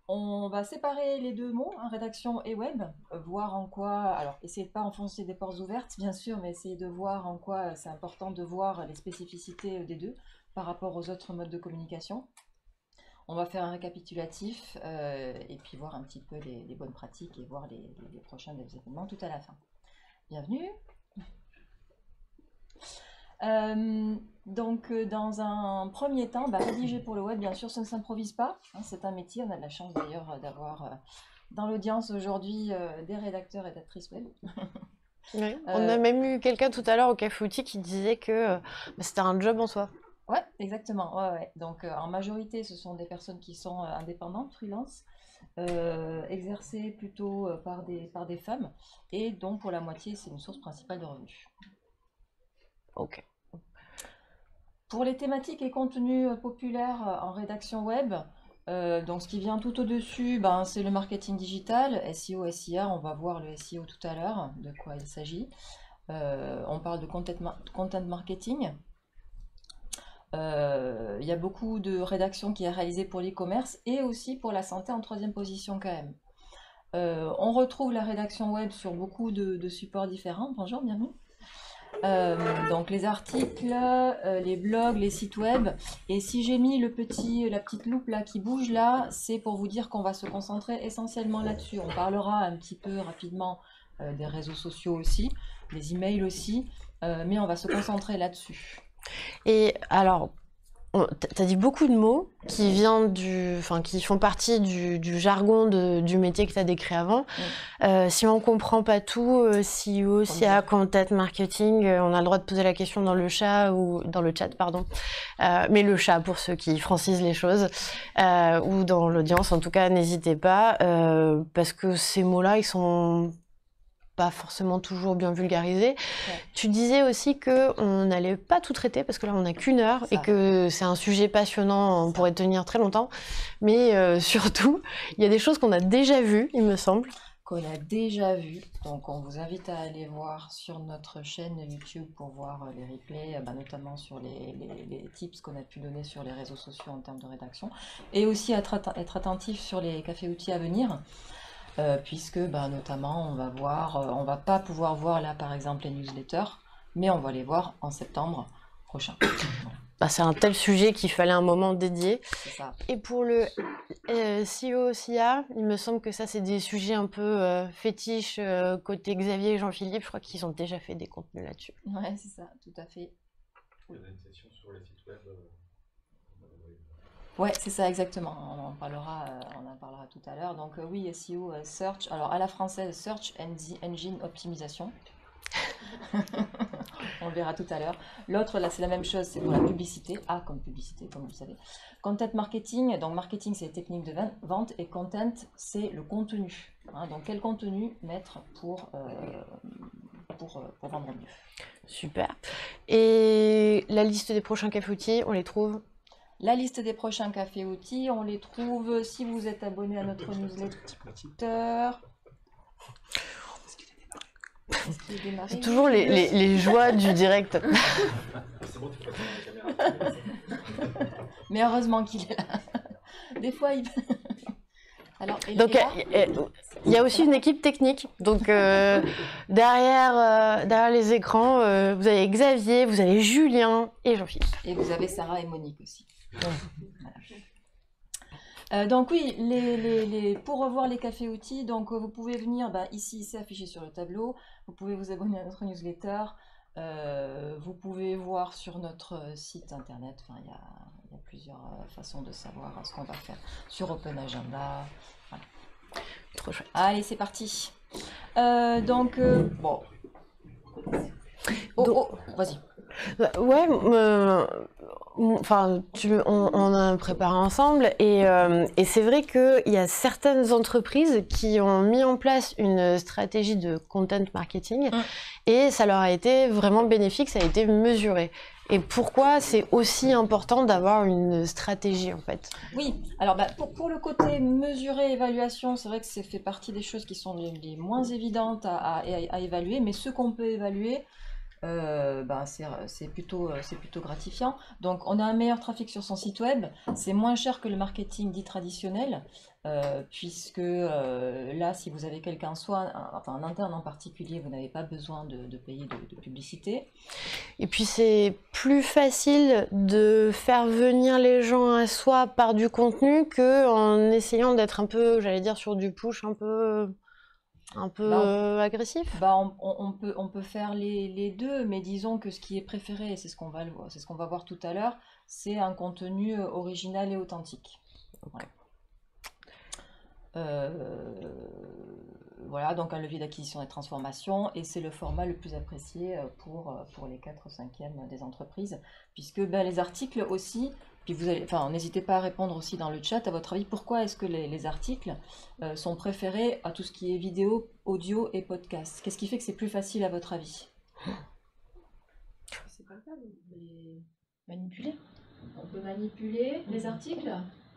On va séparer les deux mots, hein, rédaction et web, voir en quoi, alors essayez de pas enfoncer des portes ouvertes bien sûr, mais essayez de voir en quoi c'est important de voir les spécificités des deux par rapport aux autres modes de communication. On va faire un récapitulatif et puis voir un petit peu les bonnes pratiques et voir les prochains événements tout à la fin. Bienvenue. Dans un premier temps, rédiger pour le web, bien sûr, ça ne s'improvise pas, hein, c'est un métier. On a de la chance d'ailleurs d'avoir dans l'audience aujourd'hui des rédacteurs et rédactrices web. Oui. On a même eu quelqu'un tout à l'heure au Café Outil qui disait que c'était un job en soi. Ouais, exactement. Ouais, ouais. Donc, en majorité, ce sont des personnes qui sont indépendantes, freelance, exercées plutôt par des femmes, et donc pour la moitié, c'est une source principale de revenus. Ok. Pour les thématiques et contenus populaires en rédaction web, donc ce qui vient tout au-dessus, c'est le marketing digital, SEO, SIA. On va voir le SEO tout à l'heure, de quoi il s'agit. On parle de content marketing. Il y a beaucoup de rédaction qui est réalisée pour l'e-commerce et aussi pour la santé en troisième position quand même. On retrouve la rédaction web sur beaucoup de supports différents. Bonjour, bienvenue. Donc les articles, les blogs, les sites web. Et si j'ai mis la petite loupe là qui bouge là, c'est pour vous dire qu'on va se concentrer essentiellement là-dessus. On parlera un petit peu rapidement des réseaux sociaux aussi, des emails aussi, mais on va se concentrer là-dessus. Et alors, t'as dit beaucoup de mots qui qui font partie du jargon du métier que tu as décrit avant. Si on comprend pas tout, SEO, SIA, content marketing, on a le droit de poser la question dans le chat ou dans le chat, pardon. Mais le chat pour ceux qui francisent les choses, ou dans l'audience, en tout cas, n'hésitez pas, parce que ces mots-là, ils sont pas forcément toujours bien vulgarisé. Ouais. Tu disais aussi qu'on n'allait pas tout traiter parce que là on n'a qu'une heure et que c'est un sujet passionnant, on pourrait tenir très longtemps, mais surtout il y a des choses qu'on a déjà vues, il me semble. Qu'on a déjà vues, donc on vous invite à aller voir sur notre chaîne YouTube pour voir les replays, notamment sur les tips qu'on a pu donner sur les réseaux sociaux en termes de rédaction, et aussi être attentif sur les cafés outils à venir. Puisque notamment on va pas pouvoir voir là par exemple les newsletters, mais on va les voir en septembre prochain. Voilà. C'est un tel sujet qu'il fallait un moment dédié. Et pour le SEO, SIA, il me semble que ça c'est des sujets un peu fétiches côté Xavier et Jean-Philippe, je crois qu'ils ont déjà fait des contenus là-dessus. Ouais, c'est ça, tout à fait. Il y a une session sur les sites web. Ouais, c'est ça exactement. On en parlera tout à l'heure. Donc oui, SEO, Search. Alors à la française, Search Engine Optimisation. On le verra tout à l'heure. L'autre, là, c'est la même chose, c'est pour la publicité. A comme publicité, comme vous le savez. Content marketing. Donc marketing, c'est les techniques de vente et content, c'est le contenu. Hein, donc quel contenu mettre pour vendre mieux. Super. Et la liste des prochains cafés outils, on les trouve? La liste des prochains cafés outils, on les trouve si vous êtes abonné à notre newsletter. C'est toujours les joies du direct. C'est bon, tu peux prendre la caméra. Mais heureusement qu'il est là. Des fois, il... Alors, donc, il y a aussi une équipe technique. Donc, derrière les écrans, vous avez Xavier, vous avez Julien et Jean-Philippe. Et vous avez Sarah et Monique aussi. Voilà. Donc oui, pour revoir les cafés outils, donc vous pouvez venir ici, c'est affiché sur le tableau. Vous pouvez vous abonner à notre newsletter. Vous pouvez voir sur notre site internet. Enfin, il y a plusieurs façons de savoir ce qu'on va faire sur Open Agenda. Voilà. Trop chouette. Allez, c'est parti. Bon. Oh, vas-y. Ouais, enfin, on a préparé ensemble et c'est vrai qu'il y a certaines entreprises qui ont mis en place une stratégie de content marketing et ça leur a été vraiment bénéfique, ça a été mesuré. Et pourquoi c'est aussi important d'avoir une stratégie en fait? Oui, alors pour le côté mesurer, évaluation, c'est vrai que c'est fait partie des choses qui sont les moins évidentes à évaluer, mais ce qu'on peut évaluer, c'est plutôt gratifiant. Donc on a un meilleur trafic sur son site web, c'est moins cher que le marketing dit traditionnel, puisque là, si vous avez quelqu'un, soit un interne en particulier, vous n'avez pas besoin de payer de publicité. Et puis c'est plus facile de faire venir les gens à soi par du contenu qu'en essayant d'être un peu, j'allais dire, sur du push un peu agressif. On peut faire les deux, mais disons que ce qui est préféré, et c'est ce qu'on va voir tout à l'heure, c'est un contenu original et authentique. Voilà. Voilà, donc un levier d'acquisition et de transformation, et c'est le format le plus apprécié pour les 4/5e des entreprises, puisque les articles aussi, puis n'hésitez pas à répondre aussi dans le chat, à votre avis, pourquoi est-ce que les articles sont préférés à tout ce qui est vidéo, audio et podcast? Qu'est-ce qui fait que c'est plus facile à votre avis? C'est pas grave, on peut les manipuler. On peut manipuler les articles?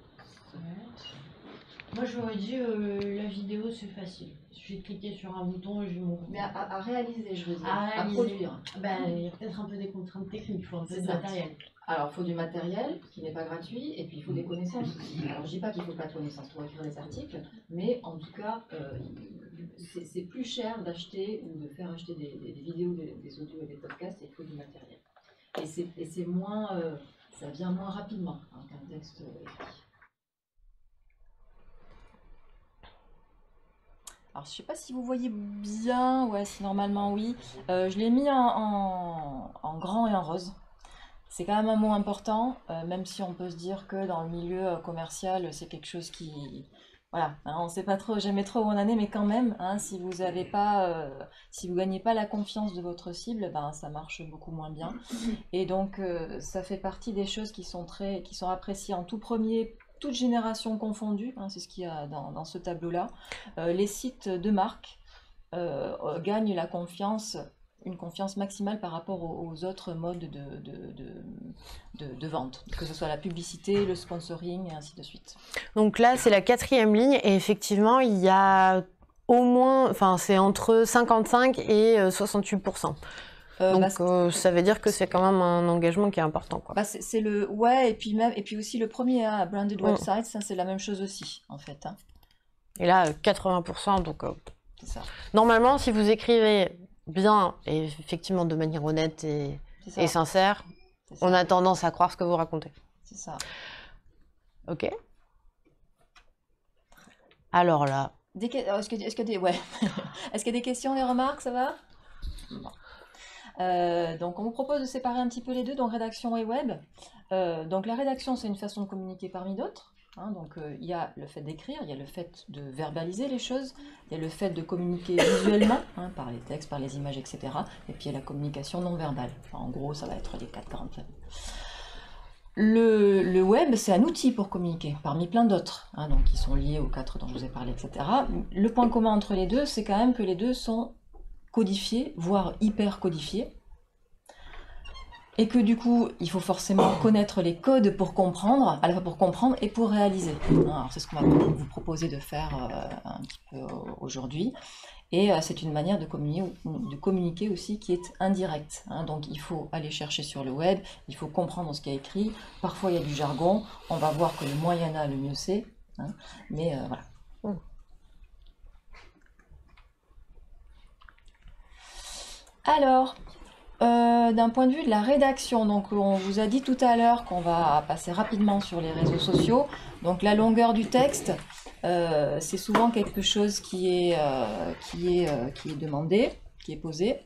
Moi j'aurais dit la vidéo c'est facile. Il suffit de cliquer sur un bouton et je m'en Mais à réaliser, je veux dire, à à produire. Il y a peut-être un peu des contraintes techniques, il faut un peu de matériel. Alors, il faut du matériel qui n'est pas gratuit, et puis il faut des connaissances aussi. Alors, je ne dis pas qu'il ne faut pas de connaissances pour écrire des articles, mais en tout cas, c'est plus cher d'acheter ou de faire acheter des vidéos, des audios et des podcasts, et il faut du matériel. Et c'est moins, ça vient moins rapidement qu'un texte écrit. Alors, je ne sais pas si vous voyez bien, ouais, si normalement oui. Je l'ai mis en grand et en rose. C'est quand même un mot important, même si on peut se dire que dans le milieu commercial, c'est quelque chose qui... Voilà, hein, on ne sait pas trop, jamais trop où on en est, mais quand même, hein, si vous gagnez pas la confiance de votre cible, ça marche beaucoup moins bien. Et donc, ça fait partie des choses qui sont appréciées en tout premier, toute génération confondue, hein, c'est ce qu'il y a dans ce tableau-là. Les sites de marque gagnent la confiance, une confiance maximale par rapport aux autres modes de vente, que ce soit la publicité, le sponsoring et ainsi de suite. Donc là, c'est la 4e ligne et effectivement, il y a au moins, c'est entre 55 et 68%. Donc ça veut dire que c'est quand même un engagement qui est important, quoi. C'est le et puis aussi le premier, hein, branded websites, ça, c'est la même chose aussi en fait, hein. Et là 80%, donc c'est ça. Normalement, si vous écrivez bien et effectivement de manière honnête et sincère, on a tendance à croire ce que vous racontez. C'est ça. Ok. Alors là. Est-ce qu'il y a des questions, des remarques, ça va? Bon. Donc on vous propose de séparer un petit peu les deux, donc rédaction et web. Donc la rédaction, c'est une façon de communiquer parmi d'autres, hein, donc il y a le fait d'écrire, il y a le fait de verbaliser les choses, il y a le fait de communiquer visuellement, hein, par les textes, par les images, etc. Et puis il y a la communication non verbale. En gros, ça va être les 4 grandes familles. Le web, c'est un outil pour communiquer, parmi plein d'autres, hein, donc qui sont liés aux 4 dont je vous ai parlé, etc. Le point commun entre les deux, c'est quand même que les deux sont codifiés, voire hyper codifiés, et que du coup, il faut forcément connaître les codes pour comprendre, à la fois pour comprendre et pour réaliser. Alors c'est ce qu'on va vous proposer de faire un petit peu aujourd'hui, et c'est une manière de communiquer aussi qui est indirecte, hein. Donc il faut aller chercher sur le web, il faut comprendre ce qu'il y a écrit, parfois il y a du jargon, on va voir que le moins il y en a, le mieux c'est, hein. Mais voilà. Alors, d'un point de vue de la rédaction, donc on vous a dit tout à l'heure qu'on va passer rapidement sur les réseaux sociaux. Donc la longueur du texte, c'est souvent quelque chose qui est demandé, qui est posé.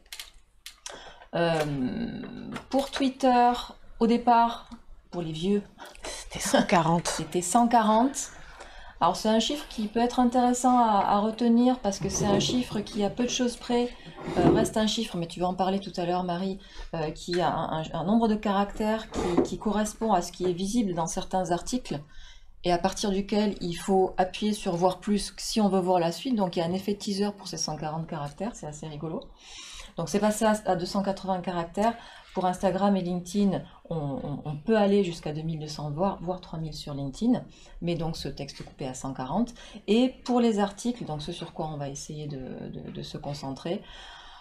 Pour Twitter, au départ, pour les vieux, c'était 140. C'était 140. Alors c'est un chiffre qui peut être intéressant à retenir parce que c'est un chiffre qui, à peu de choses près, reste un chiffre, mais tu vas en parler tout à l'heure, Marie, qui a un nombre de caractères qui correspond à ce qui est visible dans certains articles et à partir duquel il faut appuyer sur voir plus si on veut voir la suite. Donc il y a un effet teaser pour ces 140 caractères, c'est assez rigolo. Donc c'est passé à 280 caractères. Pour Instagram et LinkedIn, on peut aller jusqu'à 2200 voire 3000 sur LinkedIn, mais donc ce texte coupé à 140. Et pour les articles, donc ce sur quoi on va essayer de se concentrer,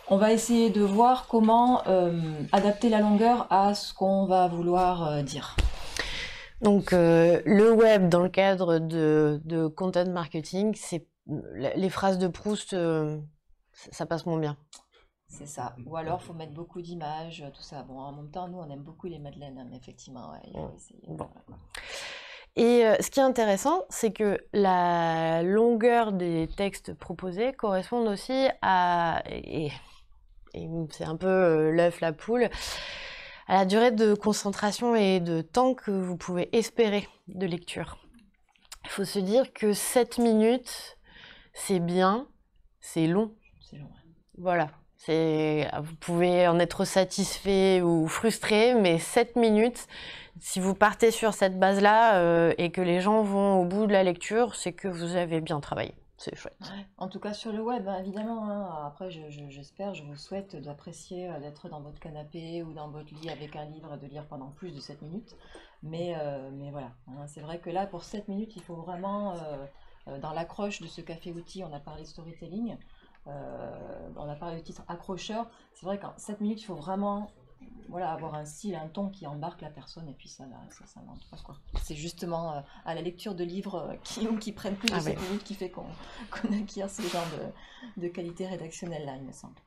On va essayer de voir comment adapter la longueur à ce qu'on va vouloir dire. Donc, le web, dans le cadre de content marketing, les phrases de Proust, ça passe moins bien. C'est ça. Ou alors, il faut mettre beaucoup d'images, tout ça. Bon, en même temps, nous, on aime beaucoup les madeleines, hein, mais effectivement, ouais, il faut essayer. Bon. Voilà. Et ce qui est intéressant, c'est que la longueur des textes proposés correspond aussi à, et c'est un peu l'œuf, la poule, à la durée de concentration et de temps que vous pouvez espérer de lecture. Il faut se dire que 7 minutes, c'est bien, c'est long. C'est long, ouais. Voilà. Vous pouvez en être satisfait ou frustré, mais 7 minutes, si vous partez sur cette base-là et que les gens vont au bout de la lecture, c'est que vous avez bien travaillé. C'est chouette. En tout cas sur le web, hein, évidemment. Hein. Après, j'espère, je vous souhaite d'apprécier d'être dans votre canapé ou dans votre lit avec un livre et de lire pendant plus de 7 minutes. Mais voilà, hein, c'est vrai que là, pour 7 minutes, il faut vraiment, dans l'accroche de ce café-outil, on a parlé de storytelling. On a parlé du titre accrocheur. C'est vrai qu'en 7 minutes, il faut vraiment avoir un style, un ton qui embarque la personne, et puis ça n'entre pas, quoi. C'est justement à la lecture de livres qui prennent plus de 7 minutes qui fait qu'on acquiert ce genre de qualité rédactionnelle là, il me semble.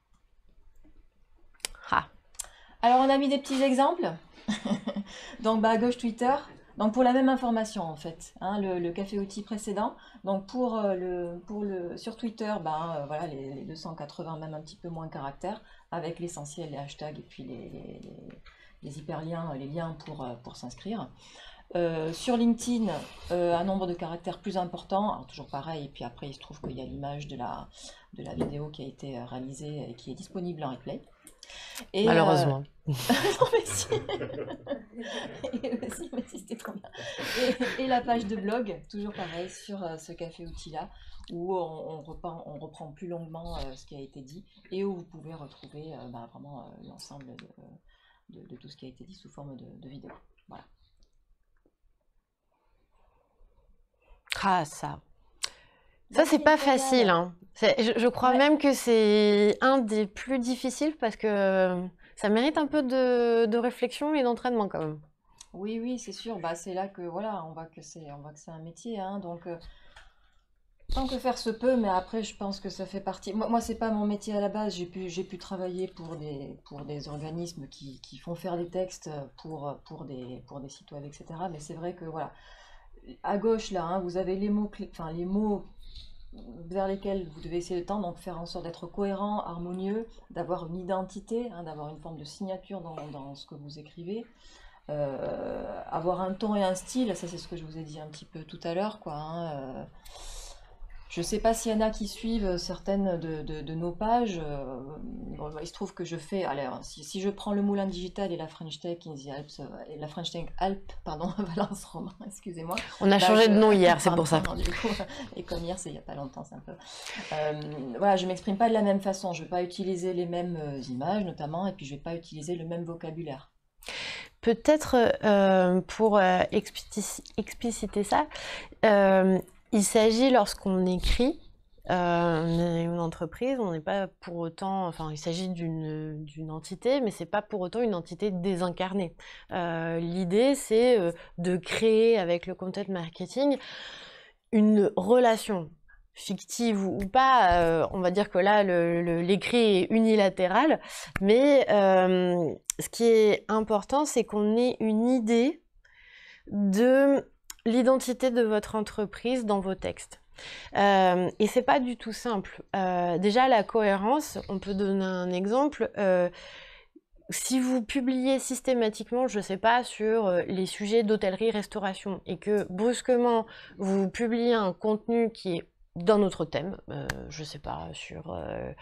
Alors on a mis des petits exemples. Donc à gauche Twitter. Donc pour la même information en fait, hein, le café-outil précédent. Donc sur Twitter, voilà, les 280, même un petit peu moins caractères, avec l'essentiel, les hashtags et puis les hyperliens, les liens pour s'inscrire. Sur LinkedIn, un nombre de caractères plus important, alors toujours pareil, et puis après il se trouve qu'il y a l'image de la vidéo qui a été réalisée et qui est disponible en replay. Et, malheureusement. Non mais si. mais si, c'était trop bien. Et la page de blog, toujours pareil, sur ce café-outil là, où on reprend plus longuement ce qui a été dit, et où vous pouvez retrouver vraiment l'ensemble de tout ce qui a été dit sous forme de vidéo. Voilà. Ça c'est pas facile, hein. Je crois même que c'est un des plus difficiles parce que ça mérite un peu de réflexion et d'entraînement quand même. Oui, c'est sûr. C'est là que voilà, on voit que c'est un métier, hein. Donc tant que faire se peut, mais après je pense que ça fait partie. Moi c'est pas mon métier à la base. J'ai pu travailler pour des organismes qui font faire des textes pour des sites web, etc. Mais c'est vrai que voilà, à gauche là, hein, vous avez les mots vers lesquels vous devez essayer de tendre, donc faire en sorte d'être cohérent, harmonieux, d'avoir une identité, hein, d'avoir une forme de signature dans ce que vous écrivez, avoir un ton et un style, ça c'est ce que je vous ai dit un petit peu tout à l'heure, quoi, hein, je sais pas s'il y en a qui suivent certaines de nos pages. Il se trouve que je fais. Alors, si je prends le Moulin Digital et la French Tech in the Alps, et la French Tech Alpes, pardon, Valence Romain, excusez-moi. On a changé de nom hier, c'est pour ça. Du coup, et comme hier, c'est il n'y a pas longtemps, c'est un peu. Voilà, je m'exprime pas de la même façon. Je vais pas utiliser les mêmes images, notamment, et puis je vais pas utiliser le même vocabulaire. Peut-être pour expliciter ça. Il s'agit, lorsqu'on écrit une entreprise, on n'est pas pour autant, enfin il s'agit d'une entité, mais c'est pas pour autant une entité désincarnée. L'idée c'est de créer avec le content marketing une relation fictive ou pas, on va dire que là l'écrit est unilatéral, mais ce qui est important c'est qu'on ait une idée de l'identité de votre entreprise dans vos textes. Et c'est pas du tout simple. Déjà, la cohérence, on peut donner un exemple. Si vous publiez systématiquement, je sais pas, sur les sujets d'hôtellerie-restauration et que brusquement vous publiez un contenu qui est d'un autre thème, je sais pas, sur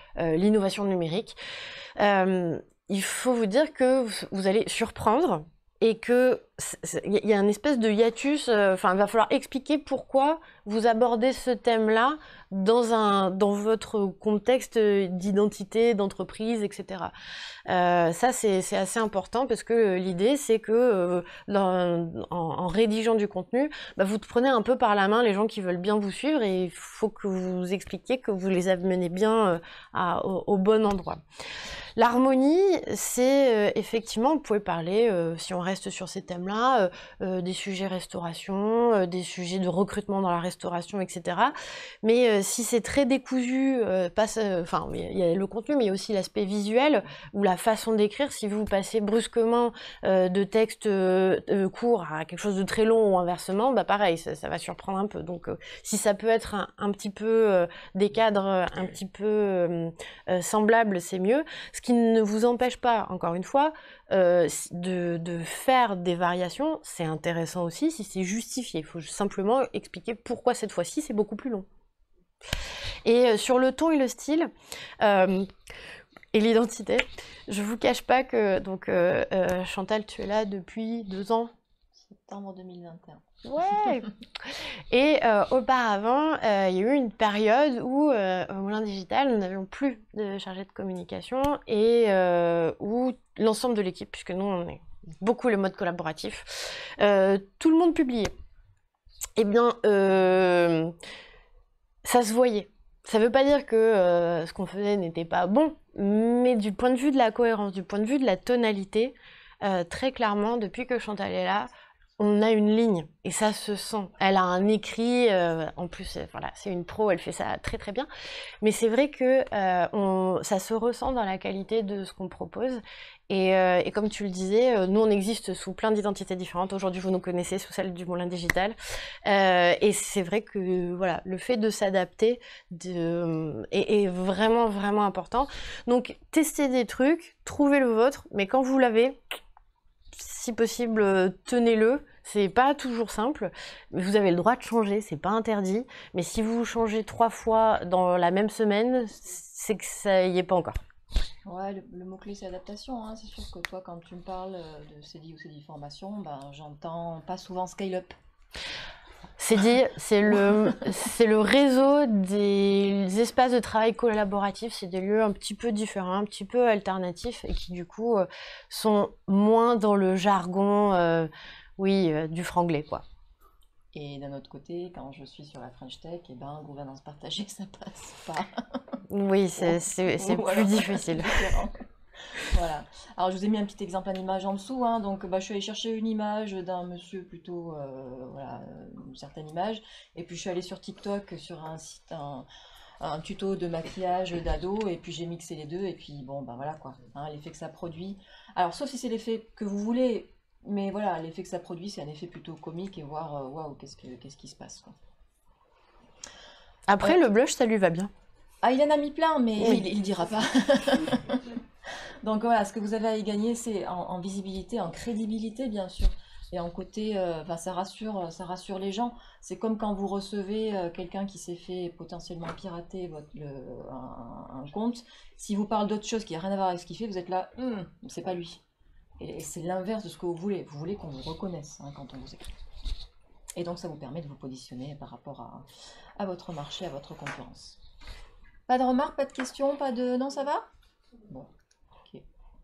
l'innovation numérique, il faut vous dire que vous allez surprendre et que il y a une espèce de hiatus, enfin, il va falloir expliquer pourquoi vous abordez ce thème-là dans votre contexte d'identité, d'entreprise, etc. Ça, c'est assez important parce que l'idée, c'est que en rédigeant du contenu, bah, vous prenez un peu par la main les gens qui veulent bien vous suivre et il faut que vous expliquiez que vous les amenez bien au bon endroit. L'harmonie, c'est effectivement, vous pouvez parler, si on reste sur ces thèmes-là, des sujets restauration, des sujets de recrutement dans la restauration, etc. Mais si c'est très décousu, enfin, il y a le contenu, mais il y a aussi l'aspect visuel ou la façon d'écrire. Si vous passez brusquement de texte court à quelque chose de très long ou inversement, bah pareil, ça va surprendre un peu. Donc, si ça peut être un petit peu des cadres un petit peu semblables, c'est mieux. Ce qui ne vous empêche pas, encore une fois, de faire des variations, c'est intéressant aussi si c'est justifié. Il faut simplement expliquer pourquoi cette fois-ci c'est beaucoup plus long. Et sur le ton et le style, et l'identité, je vous cache pas que donc Chantal, tu es là depuis 2 ans. Septembre 2021. Ouais. Et auparavant, il y a eu une période où au Moulin Digital, nous n'avions plus de chargé de communication et où l'ensemble de l'équipe, puisque nous on est beaucoup le mode collaboratif, tout le monde publiait. Eh bien, ça se voyait. Ça ne veut pas dire que ce qu'on faisait n'était pas bon, mais du point de vue de la cohérence, du point de vue de la tonalité, très clairement, depuis que Chantal est là, on a une ligne et ça se sent. Elle a un écrit, en plus, voilà, c'est une pro, elle fait ça très très bien. Mais c'est vrai que ça se ressent dans la qualité de ce qu'on propose. Et comme tu le disais, nous on existe sous plein d'identités différentes. Aujourd'hui, vous nous connaissez sous celle du Moulin Digital. Et c'est vrai que voilà, le fait de s'adapter est vraiment vraiment important. Donc, testez des trucs, trouvez le vôtre, mais quand vous l'avez, si possible, tenez-le. C'est pas toujours simple. Vous avez le droit de changer, c'est pas interdit. Mais si vous changez 3 fois dans la même semaine, c'est que ça y est pas encore. Ouais, le mot-clé c'est adaptation, hein. C'est sûr que toi, quand tu me parles de CDI ou CDI formation, ben, j'entends pas souvent scale-up. C'est dit, c'est le réseau des espaces de travail collaboratifs. C'est des lieux un petit peu différents, un petit peu alternatifs et qui du coup sont moins dans le jargon, du franglais, quoi. Et d'un autre côté, quand je suis sur la French Tech, et ben, gouvernance partagée, ça passe pas. Oui, c'est plus difficile. Voilà. Alors, je vous ai mis un petit exemple, une image en dessous, hein. Donc, bah, je suis allée chercher une image d'un monsieur plutôt, voilà, une certaine image. Et puis, je suis allée sur TikTok, sur un site, un tuto de maquillage d'ado. Et puis, j'ai mixé les deux. Et puis, bon, ben voilà quoi, hein, l'effet que ça produit. Alors, sauf si c'est l'effet que vous voulez. Mais voilà, l'effet que ça produit, c'est un effet plutôt comique et voir, waouh, qu'est-ce qui se passe, quoi. Après, le blush, ça lui va bien. Ah, il en a mis plein, mais Oui. il dira pas. Donc voilà, ce que vous avez à y gagner, c'est en visibilité, en crédibilité, bien sûr. Et en côté, ça rassure les gens. C'est comme quand vous recevez quelqu'un qui s'est fait potentiellement pirater un compte. S'il vous parle d'autre chose qui n'a rien à voir avec ce qu'il fait, vous êtes là, c'est pas lui. Et c'est l'inverse de ce que vous voulez. Vous voulez qu'on vous reconnaisse, hein, quand on vous écrit. Et donc ça vous permet de vous positionner par rapport à votre marché, à votre concurrence. Pas de remarques, pas de questions, pas de... Non, ça va? Bon, ok.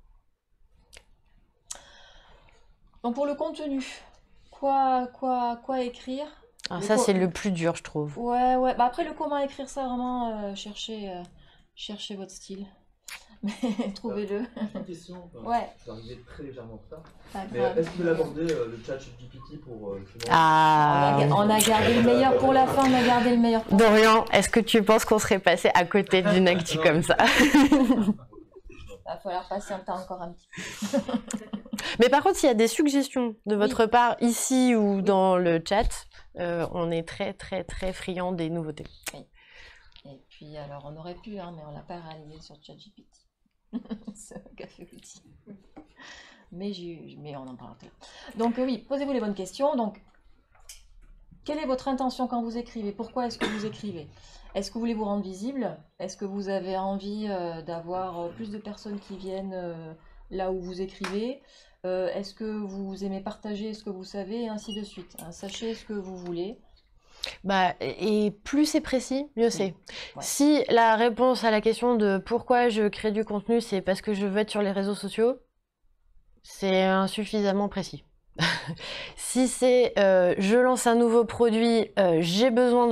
Donc pour le contenu, quoi écrire? Alors ça, c'est le plus dur, je trouve. Ouais. Bah après, le comment écrire ça, vraiment, cherchez votre style. Mais trouvez-le. Une question, Ouais. je suis arrivé très légèrement en retard. Pas Mais grave. est-ce que vous abordez le chat GPT pour justement... Ah, On a gardé le meilleur pour la fin, on a gardé le meilleur pour Dorian, est-ce que tu penses qu'on serait passé à côté d'une actu comme ça? Il va falloir patienter encore un petit peu. Mais par contre, s'il y a des suggestions de votre part ici ou dans le chat, on est très très très friand des nouveautés. Et puis, alors, on aurait pu, hein, mais on l'a pas réalisé sur ChatGPT. C'est un café outil. Mais on en parlera tout à l'heure. Donc, oui, posez-vous les bonnes questions. Donc, quelle est votre intention quand vous écrivez? Pourquoi est-ce que vous écrivez? Est-ce que vous voulez vous rendre visible? Est-ce que vous avez envie d'avoir plus de personnes qui viennent là où vous écrivez, est-ce que vous aimez partager ce que vous savez, et ainsi de suite, hein. Sachez ce que vous voulez. Bah, et plus c'est précis, mieux c'est. Ouais. Si la réponse à la question de pourquoi je crée du contenu, c'est parce que je veux être sur les réseaux sociaux, c'est insuffisamment précis. Si c'est je lance un nouveau produit, j'ai besoin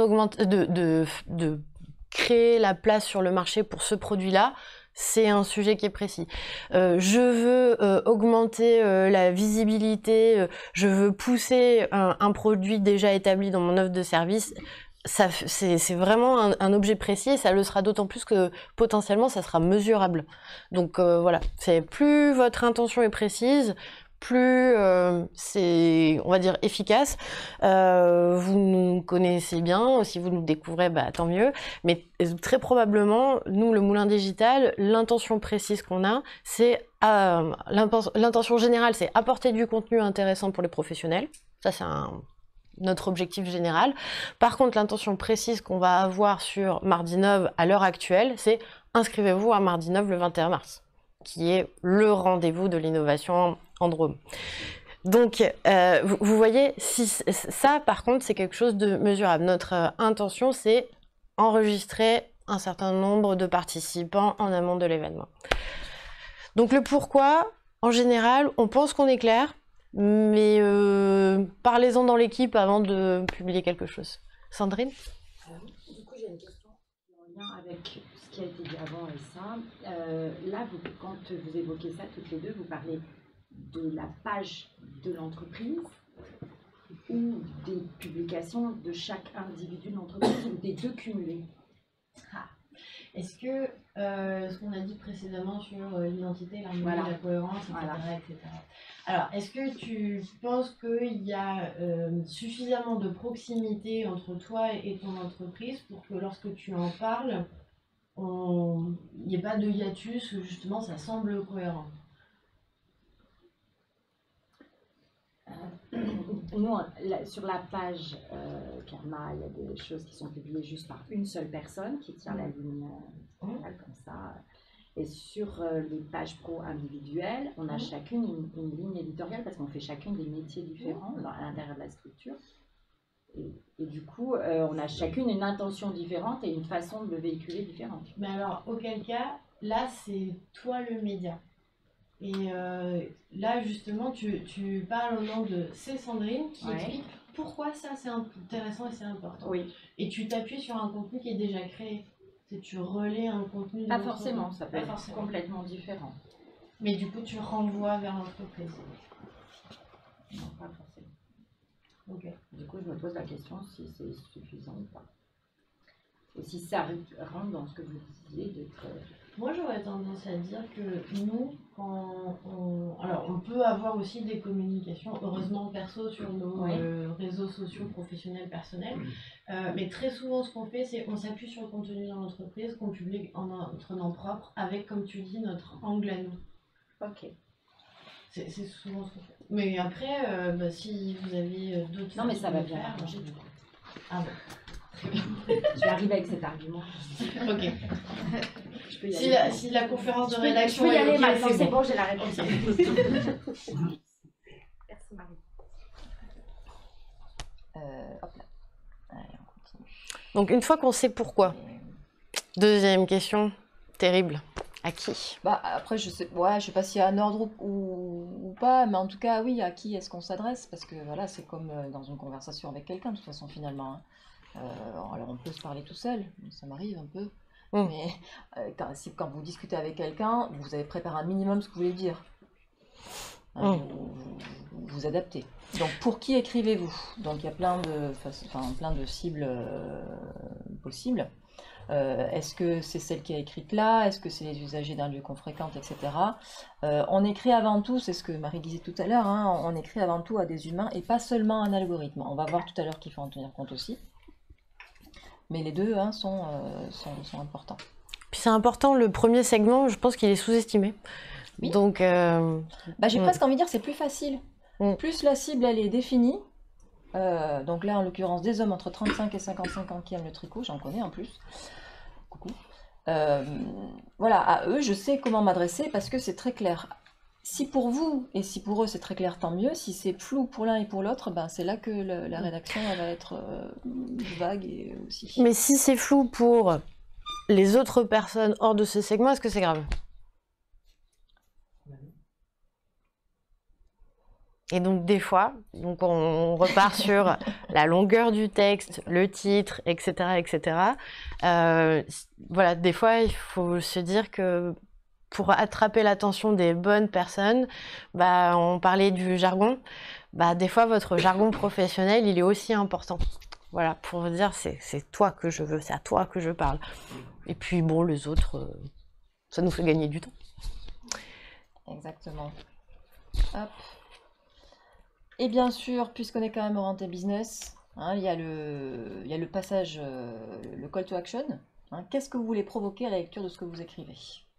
de créer la place sur le marché pour ce produit-là, c'est un sujet qui est précis. Je veux augmenter la visibilité, je veux pousser un produit déjà établi dans mon offre de service. C'est vraiment un objet précis et ça le sera d'autant plus que potentiellement ça sera mesurable. Donc voilà, c'est plus votre intention est précise, plus c'est, on va dire, efficace. Vous nous connaissez bien, si vous nous découvrez, bah, tant mieux. Mais très probablement, nous, le Moulin Digital, l'intention précise qu'on a, c'est l'intention générale, c'est apporter du contenu intéressant pour les professionnels. Ça, c'est notre objectif général. Par contre, l'intention précise qu'on va avoir sur Mardi 9 à l'heure actuelle, c'est inscrivez-vous à Mardi 9 le 21 mars, qui est le rendez-vous de l'innovation en Drôme. Donc, vous voyez, si ça, par contre, c'est quelque chose de mesurable. Notre intention, c'est enregistrer un certain nombre de participants en amont de l'événement. Donc, le pourquoi, en général, on pense qu'on est clair, mais parlez-en dans l'équipe avant de publier quelque chose. Sandrine ? Du coup, j'ai une question en lien avec ce qui a été dit avant et ça. Là, quand vous évoquez ça toutes les deux, vous parlez de la page de l'entreprise ou des publications de chaque individu de l'entreprise ou des deux cumulés? Est-ce que ce qu'on a dit précédemment sur l'identité, l'harmonie, Voilà. la cohérence, etc., Voilà. etc. Alors, est-ce que tu penses qu'il y a suffisamment de proximité entre toi et ton entreprise pour que lorsque tu en parles, il n'y ait pas de hiatus, où justement ça semble cohérent? Nous, sur la page Karma, il y a des choses qui sont publiées juste par une seule personne qui tient la ligne comme ça. Et sur les pages pro individuelles, on a chacune une ligne éditoriale parce qu'on fait chacune des métiers différents à l'intérieur de la structure. Et du coup, on a chacune une intention différente et une façon de le véhiculer différente. Mais alors, auquel cas, là, c'est toi le média. Et là, justement, tu parles au nom de C'est Sandrine qui explique pourquoi ça c'est intéressant et c'est important. Oui. Et tu t'appuies sur un contenu qui est déjà créé. Tu relais un contenu de Pas l'entreprise. forcément, ça peut Pas être forcément. complètement différent. Mais du coup, tu renvoies vers l'entreprise. Non, pas forcément. Ok. Du coup, je me pose la question si c'est suffisant ou pas. Et si ça rentre dans ce que vous disiez d'être... Moi, j'aurais tendance à dire que nous, alors, on peut avoir aussi des communications, heureusement perso, sur nos réseaux sociaux professionnels, personnels. Mais très souvent, ce qu'on fait, c'est qu'on s'appuie sur le contenu dans l'entreprise, qu'on publie en notre nom propre, avec, comme tu dis, notre angle à nous. Ok. C'est souvent ce qu'on fait. Mais après, si vous avez d'autres... Non, mais ça façons va de bien faire, arranger du coup. Ah bon. Je vais arriver avec cet argument. Ok. Je peux y aller. Si la conférence de Je rédaction peux y est aller ok, maintenant, c'est bon. bon, j'ai la réponse. Ok. Merci Marie. Hop là. Allez, on continue. Donc, une fois qu'on sait pourquoi, deuxième question, terrible. À qui? Bah, après, je sais pas s'il y a un ordre ou pas, mais en tout cas, oui, à qui est-ce qu'on s'adresse? Parce que voilà, c'est comme dans une conversation avec quelqu'un, de toute façon, finalement, hein. Alors, on peut se parler tout seul, ça m'arrive un peu, mais quand vous discutez avec quelqu'un, vous avez préparé un minimum ce que vous voulez dire. Hein, vous adaptez. Donc, pour qui écrivez-vous? Donc, il y a plein de cibles possibles. Est-ce que c'est celle qui a écrite là? Est-ce que c'est les usagers d'un lieu qu'on fréquente, etc. On écrit avant tout, c'est ce que Marie disait tout à l'heure, hein, on écrit avant tout à des humains et pas seulement un algorithme. On va voir tout à l'heure qu'il faut en tenir compte aussi. Mais les deux sont importants. Puis c'est important, le premier segment, je pense qu'il est sous-estimé. Oui. Donc, j'ai presque envie de dire que c'est plus facile. Plus la cible elle est définie, donc là en l'occurrence des hommes entre 35 et 55 ans qui aiment le tricot, j'en connais en plus. Coucou. Voilà, à eux je sais comment m'adresser parce que c'est très clair. Si pour vous et si pour eux c'est très clair, tant mieux. Si c'est flou pour l'un et pour l'autre, ben c'est là que la rédaction elle va être vague et aussi. Mais si c'est flou pour les autres personnes hors de ce segment, est-ce que c'est grave? Et donc des fois, donc on repart sur la longueur du texte, le titre, etc., etc. Voilà, des fois il faut se dire que pour attraper l'attention des bonnes personnes, bah, on parlait du jargon, bah, des fois votre jargon professionnel il est aussi important. Voilà, pour vous dire c'est toi que je veux, c'est à toi que je parle. Et puis bon, les autres, ça nous fait gagner du temps. Exactement. Hop. Et bien sûr, puisqu'on est quand même orienté business, hein, il y a le passage, le call to action. Hein. Qu'est-ce que vous voulez provoquer à la lecture de ce que vous écrivez?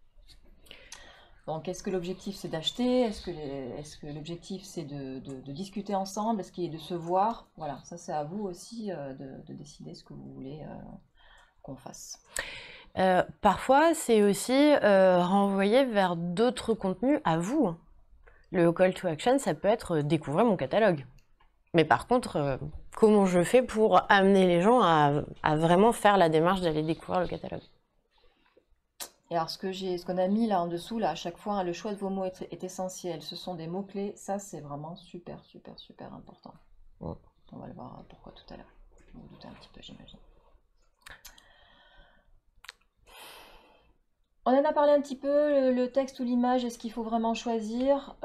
Donc, est-ce que l'objectif c'est d'acheter? Est-ce que l'objectif c'est de discuter ensemble? Est-ce qu'il est de se voir? Voilà, ça c'est à vous aussi de décider ce que vous voulez qu'on fasse. Parfois, c'est aussi renvoyer vers d'autres contenus à vous. Le call to action, ça peut être découvrir mon catalogue. Mais par contre, comment je fais pour amener les gens à vraiment faire la démarche d'aller découvrir le catalogue? Et alors, ce qu'on a mis là en dessous, là, à chaque fois, hein, le choix de vos mots est essentiel. Ce sont des mots-clés. Ça, c'est vraiment super, super, super important. Ouais. On va le voir pourquoi tout à l'heure. Vous vous doutez un petit peu, j'imagine. On en a parlé un petit peu, le texte ou l'image, est-ce qu'il faut vraiment choisir?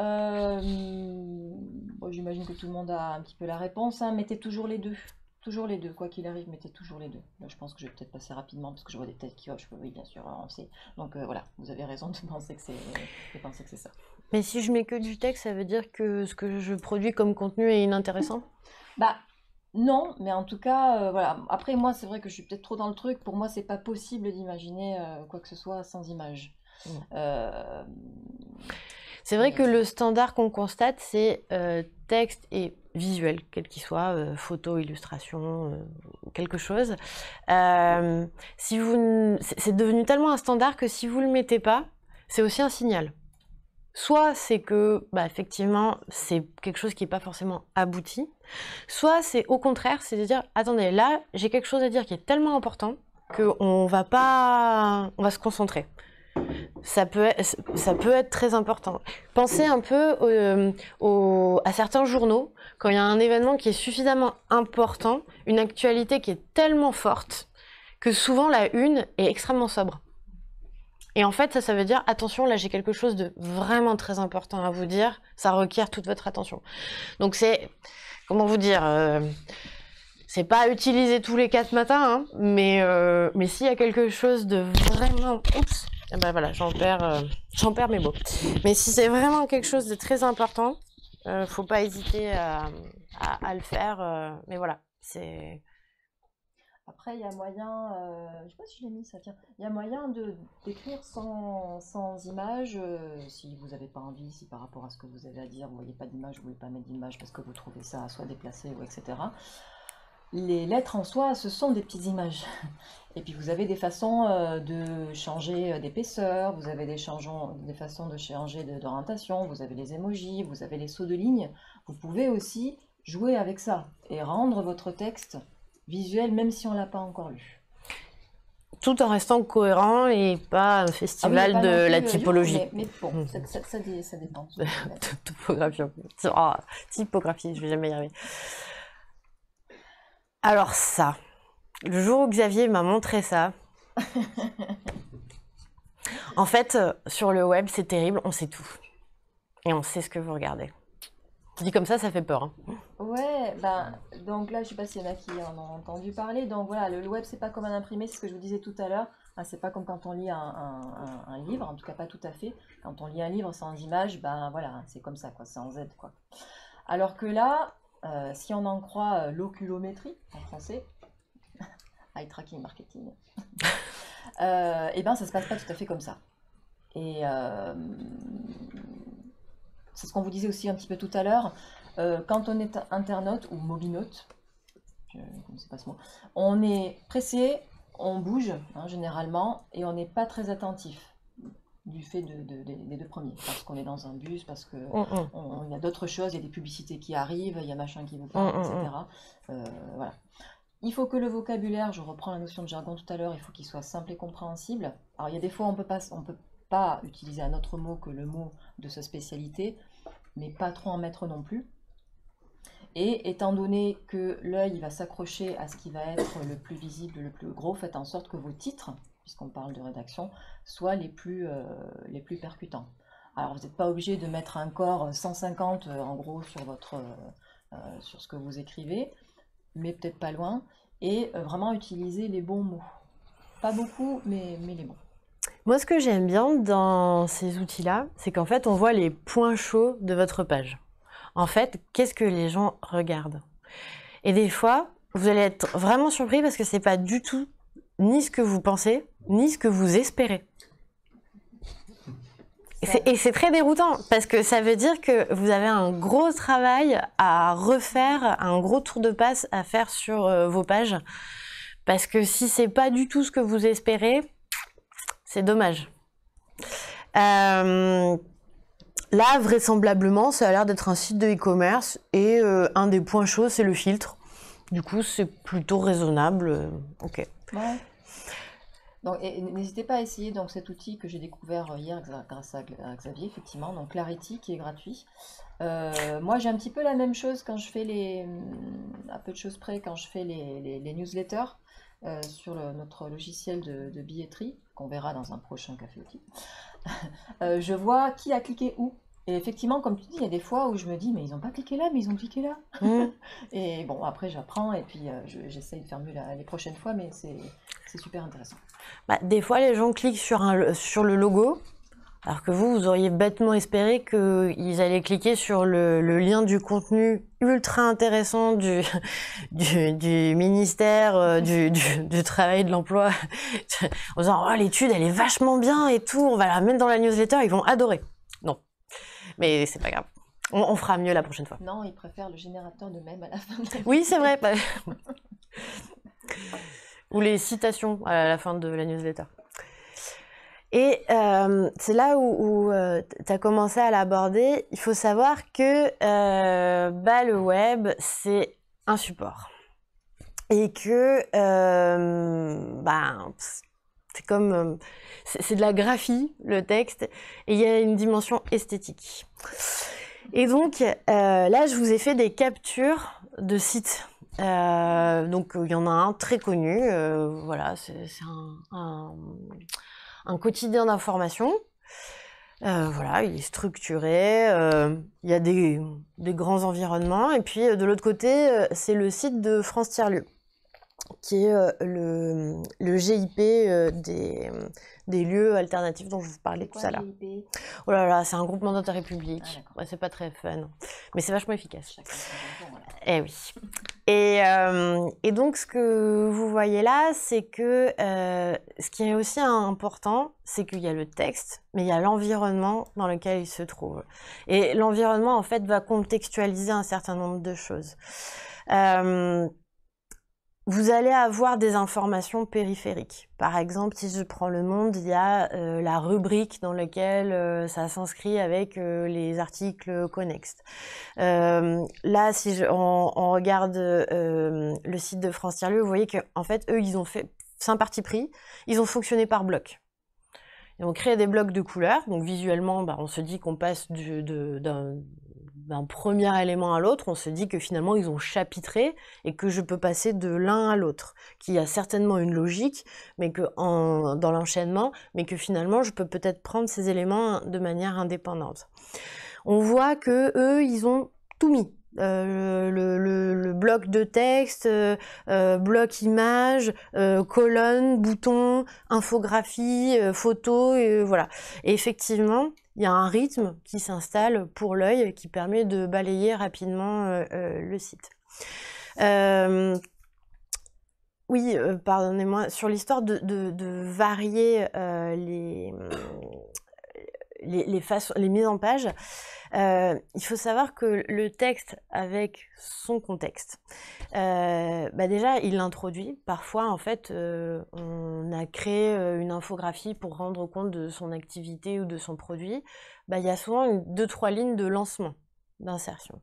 Bon, j'imagine que tout le monde a un petit peu la réponse, hein. Mettez toujours les deux. Toujours les deux, quoi qu'il arrive, mettez toujours les deux. Là, je pense que je vais peut-être passer rapidement parce que je vois des têtes qui hochent. Oui, bien sûr, on sait. Donc voilà, vous avez raison de penser que c'est ça. Mais si je mets que du texte, ça veut dire que ce que je produis comme contenu est inintéressant? Bah non, mais en tout cas, voilà. Après, moi, c'est vrai que je suis peut-être trop dans le truc. Pour moi, c'est pas possible d'imaginer quoi que ce soit sans image. C'est vrai que le standard qu'on constate, c'est texte et visuel, quel qu'il soit, photo, illustration, quelque chose. C'est devenu tellement un standard que si vous le mettez pas, c'est aussi un signal. Soit c'est que, bah, effectivement, c'est quelque chose qui n'est pas forcément abouti, soit c'est au contraire, c'est de dire, attendez, là, j'ai quelque chose à dire qui est tellement important qu'on va se concentrer. Ça peut être très important. Pensez un peu à certains journaux, quand il y a un événement qui est suffisamment important, une actualité qui est tellement forte, que souvent la une est extrêmement sobre. Et en fait, ça veut dire, attention, là j'ai quelque chose de vraiment très important à vous dire, ça requiert toute votre attention. Donc c'est, comment vous dire, c'est pas à utiliser tous les 4 matins, hein, mais s'il y a quelque chose de vraiment... Oups, ben voilà, j'en perds mes mots. Mais si c'est vraiment quelque chose de très important, faut pas hésiter à le faire, mais voilà, c'est... Après, il y a moyen, je sais pas si je l'ai mis ça, tiens, il y a moyen d'écrire sans image, si vous n'avez pas envie, si par rapport à ce que vous avez à dire, vous voyez pas d'image, vous voulez pas mettre d'image parce que vous trouvez ça soit déplacé ou etc. Les lettres en soi, ce sont des petites images. Et puis vous avez des façons de changer d'épaisseur, vous avez des façons de changer d'orientation, vous avez les emojis, vous avez les sauts de ligne. Vous pouvez aussi jouer avec ça et rendre votre texte visuel, même si on ne l'a pas encore lu. Tout en restant cohérent et pas un festival de la typologie. Mais bon, ça dépend. Topographie. Oh, typographie, je vais jamais y arriver. Alors ça, le jour où Xavier m'a montré ça, en fait, sur le web, c'est terrible, on sait tout. Et on sait ce que vous regardez. Dit comme ça fait peur. Hein. Ouais, ben, donc là, je sais pas s'il y en a qui en ont entendu parler. Donc voilà, le web, c'est pas comme un imprimé, c'est ce que je vous disais tout à l'heure. Hein, c'est pas comme quand on lit un livre, en tout cas pas tout à fait. Quand on lit un livre sans image, ben voilà, c'est comme ça, quoi, c'est en Z, quoi. Alors que là, si on en croit l'oculométrie, en français, eye tracking marketing, et ben ça se passe pas tout à fait comme ça. Et c'est ce qu'on vous disait aussi un petit peu tout à l'heure, quand on est internaute ou mobinote, je ne connaissais pas ce mot, on est pressé, on bouge hein, généralement, et on n'est pas très attentif. du fait des deux premiers, parce qu'on est dans un bus, parce qu'il y a d'autres choses, il y a des publicités qui arrivent, il y a machin qui vous parle, etc. Voilà. Il faut que le vocabulaire, je reprends la notion de jargon tout à l'heure, il faut qu'il soit simple et compréhensible. Alors il y a des fois on peut pas utiliser un autre mot que le mot de sa spécialité, mais pas trop en mettre non plus. Et étant donné que l'œil va s'accrocher à ce qui va être le plus visible, le plus gros, faites en sorte que vos titres, puisqu'on parle de rédaction, soient les plus percutants. Alors vous n'êtes pas obligé de mettre un corps 150 en gros sur ce que vous écrivez, mais peut-être pas loin, et vraiment utiliser les bons mots. Pas beaucoup, mais les bons. Moi, ce que j'aime bien dans ces outils-là, c'est qu'en fait, on voit les points chauds de votre page. En fait, qu'est-ce que les gens regardent? Et des fois, vous allez être vraiment surpris parce que c'est pas du tout ni ce que vous pensez, ni ce que vous espérez. Et c'est très déroutant parce que ça veut dire que vous avez un gros travail à refaire, un gros tour de passe à faire sur vos pages. Parce que si c'est pas du tout ce que vous espérez, c'est dommage. Là, vraisemblablement, ça a l'air d'être un site de e-commerce et un des points chauds, c'est le filtre. Du coup, c'est plutôt raisonnable. Ok. Ouais. Donc, n'hésitez pas à essayer donc, cet outil que j'ai découvert hier grâce à Xavier, effectivement, donc Clarity qui est gratuit. Moi, j'ai un petit peu la même chose quand je fais à peu de choses près, quand je fais les newsletters sur notre logiciel de billetterie, qu'on verra dans un prochain Café Outil. Je vois qui a cliqué où. Et effectivement, comme tu dis, il y a des fois où je me dis, mais ils n'ont pas cliqué là, mais ils ont cliqué là. Et bon, après, j'apprends et puis j'essaye de faire mieux les prochaines fois, mais c'est super intéressant. Bah, des fois, les gens cliquent sur le logo, alors que vous auriez bêtement espéré qu'ils allaient cliquer sur le lien du contenu ultra intéressant du ministère du Travail et de l'Emploi, en disant « Oh, l'étude, elle est vachement bien et tout, on va la mettre dans la newsletter, ils vont adorer. » Non, mais c'est pas grave. On fera mieux la prochaine fois. Non, ils préfèrent le générateur de mèmes à la fin de la Oui, c'est vrai. Ou les citations à la fin de la newsletter. Et c'est là où tu as commencé à l'aborder. Il faut savoir que le web, c'est un support. Et que c'est comme... c'est de la graphie, le texte, et il y a une dimension esthétique. Et donc, là, je vous ai fait des captures de sites. Donc, il y en a un très connu. Voilà, c'est un quotidien d'information. Voilà, il est structuré, il y a des grands environnements. Et puis, de l'autre côté, c'est le site de France Tiers-Lieux, qui est le GIP des lieux alternatifs dont je vous parlais tout à l'heure. Oh là là, c'est un groupement d'intérêt public. Ouais, c'est pas très fun, mais c'est vachement efficace. Eh oui. Et donc, ce que vous voyez là, c'est que ce qui est aussi important, c'est qu'il y a le texte, mais il y a l'environnement dans lequel il se trouve. Et l'environnement, en fait, va contextualiser un certain nombre de choses. Vous allez avoir des informations périphériques. Par exemple, si je prends Le Monde, il y a la rubrique dans laquelle ça s'inscrit avec les articles connexes. Là, si on regarde le site de France Tiers-Lieux, vous voyez qu'en fait, eux, c'est un parti pris, ils ont fonctionné par blocs. Ils ont créé des blocs de couleurs, donc visuellement, on se dit qu'on passe d'un premier élément à l'autre, on se dit que finalement ils ont chapitré et que je peux passer de l'un à l'autre, qu'il y a certainement une logique mais dans l'enchaînement, mais que finalement je peux peut-être prendre ces éléments de manière indépendante. On voit que eux, ils ont tout mis. Le bloc de texte, bloc image, colonne, bouton, infographie, photo, voilà. Et effectivement, il y a un rythme qui s'installe pour l'œil qui permet de balayer rapidement le site. Oui, pardonnez-moi, sur l'histoire de varier les mises en page, il faut savoir que le texte avec son contexte, déjà il l'introduit. Parfois en fait on a créé une infographie pour rendre compte de son activité ou de son produit. Il y a souvent 2-3 lignes de lancement, d'insertion.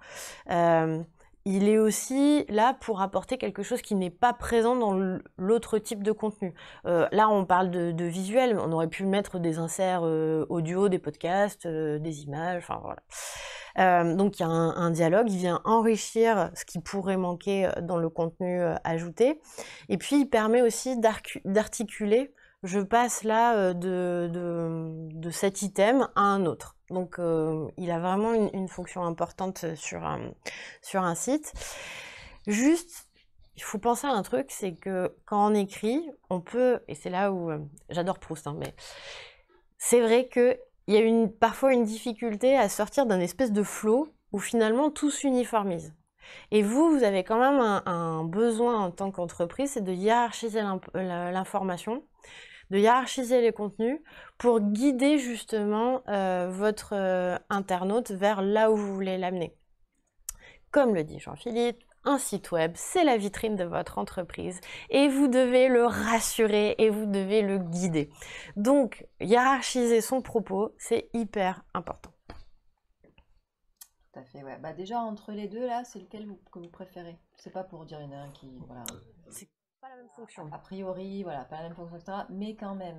Il est aussi là pour apporter quelque chose qui n'est pas présent dans l'autre type de contenu. Là, on parle de visuel, on aurait pu mettre des inserts audio, des podcasts, des images, enfin voilà. Donc il y a un dialogue, il vient enrichir ce qui pourrait manquer dans le contenu ajouté. Et puis il permet aussi d'articuler, je passe là de cet item à un autre. Donc il a vraiment une fonction importante sur un site. Juste, il faut penser à un truc, c'est que quand on écrit, on peut, et c'est là où j'adore Proust, hein, mais c'est vrai qu'il y a parfois une difficulté à sortir d'un espèce de flow où finalement tout s'uniformise. Et vous avez quand même un besoin en tant qu'entreprise, c'est de hiérarchiser l'information, de hiérarchiser les contenus pour guider justement votre internaute vers là où vous voulez l'amener. Comme le dit Jean-Philippe, un site web, c'est la vitrine de votre entreprise et vous devez le rassurer et vous devez le guider. Donc, hiérarchiser son propos, c'est hyper important. Tout à fait, ouais. Déjà, entre les deux, là, c'est lequel que vous préférez? C'est pas pour dire il y en a un qui... Voilà. C'est pas la même fonction. A priori, voilà, pas la même fonction, etc. Mais quand même,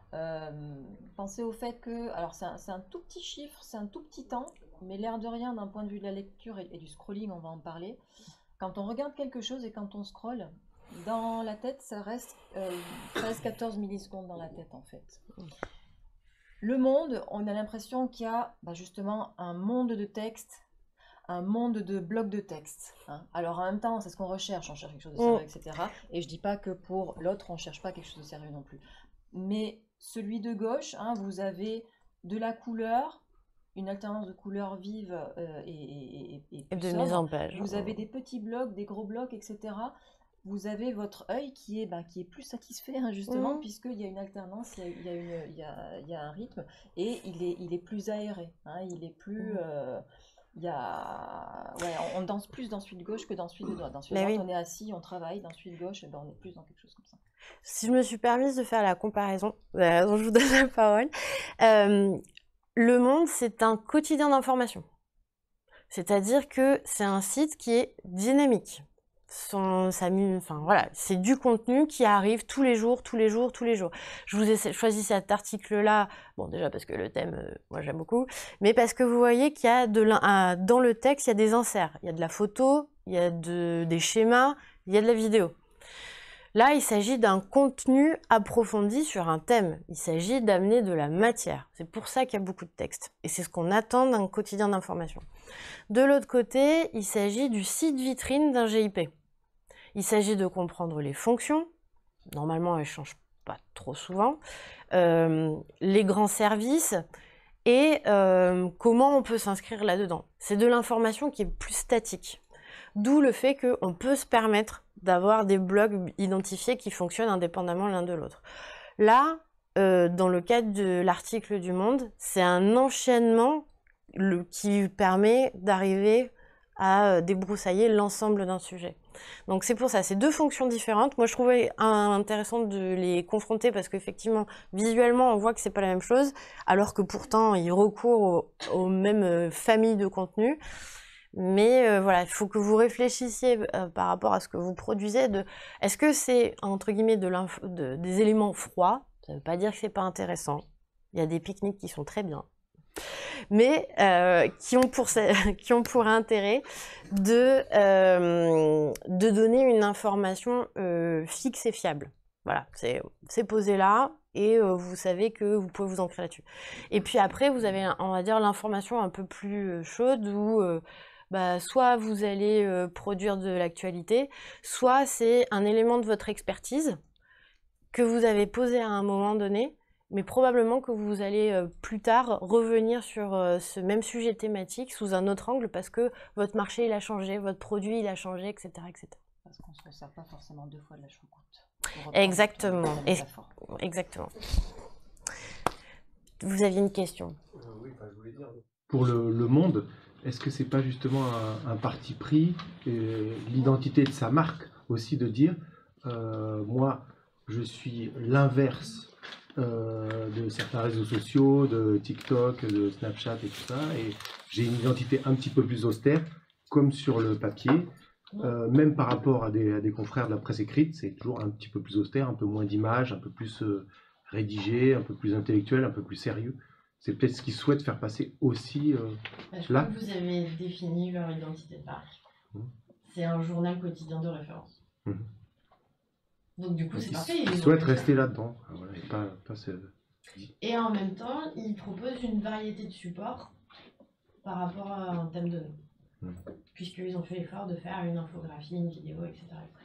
pensez au fait que... Alors, c'est un tout petit chiffre, c'est un tout petit temps, mais l'air de rien, d'un point de vue de la lecture et du scrolling, on va en parler. Quand on regarde quelque chose et quand on scrolle, dans la tête, ça reste 13-14 millisecondes dans la tête, en fait. Le monde, on a l'impression qu'il y a justement un monde de texte, un monde de blocs de texte. Hein. Alors en même temps, c'est ce qu'on recherche, on cherche quelque chose de sérieux, etc. Et je dis pas que pour l'autre, on ne cherche pas quelque chose de sérieux non plus. Mais celui de gauche, hein, vous avez de la couleur, une alternance de couleurs vives et de mise en page. Vous avez des petits blocs, des gros blocs, etc. Vous avez votre œil qui est plus satisfait, hein, justement, puisqu'il y a une alternance, il y a un rythme, et il est plus aéré. Hein, il est plus... on danse plus dans celui de gauche que dans celui de droite. Dans celui de droite, on est assis, on travaille. Dans celui de gauche, on est plus dans quelque chose comme ça. Si je me suis permise de faire la comparaison, dont je vous donne la parole, Le Monde, c'est un quotidien d'information. C'est-à-dire que c'est un site qui est dynamique. C'est du contenu qui arrive tous les jours. Je vous ai choisi cet article-là, déjà parce que le thème, moi j'aime beaucoup, mais parce que vous voyez qu'il y a dans le texte, il y a des inserts, il y a de la photo, il y a des schémas, il y a de la vidéo. Là, il s'agit d'un contenu approfondi sur un thème. Il s'agit d'amener de la matière. C'est pour ça qu'il y a beaucoup de texte. Et c'est ce qu'on attend d'un quotidien d'information. De l'autre côté, il s'agit du site vitrine d'un GIP. Il s'agit de comprendre les fonctions. Normalement, elles ne changent pas trop souvent. Les grands services et comment on peut s'inscrire là-dedans. C'est de l'information qui est plus statique. D'où le fait qu'on peut se permettre d'avoir des blogs identifiés qui fonctionnent indépendamment l'un de l'autre. Là, dans le cadre de l'article du Monde, c'est un enchaînement qui permet d'arriver à débroussailler l'ensemble d'un sujet. Donc c'est pour ça, c'est deux fonctions différentes. Moi, je trouvais intéressant de les confronter parce qu'effectivement, visuellement, on voit que c'est pas la même chose, alors que pourtant, ils recourent aux mêmes familles de contenus. Mais voilà, il faut que vous réfléchissiez par rapport à ce que vous produisez. Est-ce que c'est, entre guillemets, des éléments froids? Ça ne veut pas dire que c'est pas intéressant. Il y a des pique-niques qui sont très bien. Mais qui ont pour intérêt de donner une information fixe et fiable. Voilà, c'est posé là et vous savez que vous pouvez vous ancrer là-dessus. Et puis après, vous avez, on va dire, l'information un peu plus chaude où soit vous allez produire de l'actualité, soit c'est un élément de votre expertise que vous avez posé à un moment donné, mais probablement que vous allez plus tard revenir sur ce même sujet thématique sous un autre angle parce que votre marché il a changé, votre produit il a changé, etc. etc. Parce qu'on ne se sert pas forcément deux fois de la choucroute. Exactement. Exactement. vous aviez une question. Oui, je voulais dire, pour le monde, est-ce que c'est pas justement un parti pris, l'identité de sa marque aussi, de dire moi je suis l'inverse de certains réseaux sociaux, de TikTok, de Snapchat et tout ça, et j'ai une identité un petit peu plus austère, comme sur le papier, même par rapport à des confrères de la presse écrite, c'est toujours un petit peu plus austère, un peu moins d'images, un peu plus rédigé, un peu plus intellectuel, un peu plus sérieux. C'est peut-être ce qu'ils souhaitent faire passer aussi je là. crois que vous avez défini leur identité de marque. C'est un journal quotidien de référence. Donc du coup, c'est parfait. Ils souhaitent rester là-dedans. Voilà, et en même temps, ils proposent une variété de supports par rapport à un thème donné. Puisqu'ils ont fait l'effort de faire une infographie, une vidéo, etc.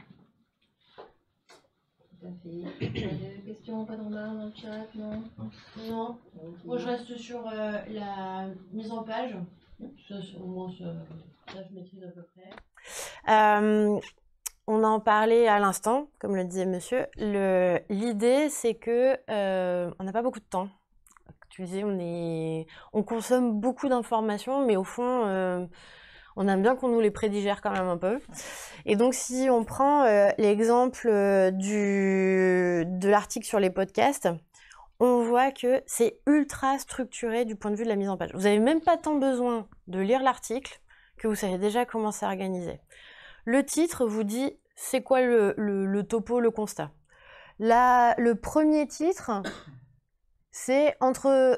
Tout à fait. Des questions, pas de remarques dans le chat, non? Non. Moi, je reste sur la mise en page. Ça, au moins, ça, je maîtrise à peu près. On en parlait à l'instant, comme le disait monsieur. L'idée, c'est que on n'a pas beaucoup de temps. Tu disais, on consomme beaucoup d'informations, mais au fond, on aime bien qu'on nous les prédigère quand même un peu. Et donc, si on prend l'exemple de l'article sur les podcasts, on voit que c'est ultra structuré du point de vue de la mise en page. Vous n'avez même pas tant besoin de lire l'article que vous savez déjà comment c'est organisé. Le titre vous dit c'est quoi le topo, le constat. Le premier titre, c'est entre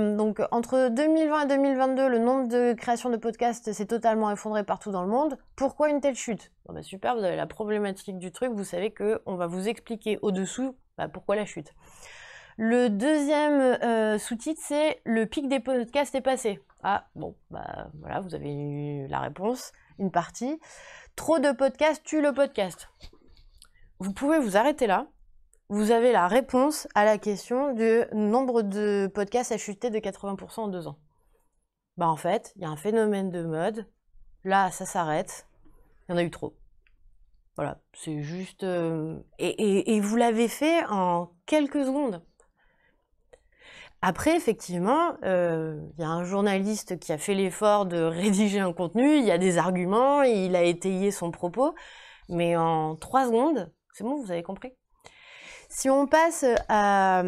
2020 et 2022, le nombre de créations de podcasts s'est totalement effondré partout dans le monde. Pourquoi une telle chute? Bon, super, vous avez la problématique du truc, vous savez qu'on va vous expliquer au-dessous pourquoi la chute. Le deuxième sous-titre, c'est le pic des podcasts est passé. Ah, bon, voilà, vous avez eu la réponse, une partie. Trop de podcasts tue le podcast. Vous pouvez vous arrêter là. Vous avez la réponse à la question du nombre de podcasts a chuté de 80% en 2 ans. En fait, il y a un phénomène de mode. Là, ça s'arrête. Il y en a eu trop. Voilà, c'est juste... Et vous l'avez fait en quelques secondes. Après, effectivement, il y a un journaliste qui a fait l'effort de rédiger un contenu, il y a des arguments, il a étayé son propos, mais en 3 secondes, c'est bon, vous avez compris. Si on passe à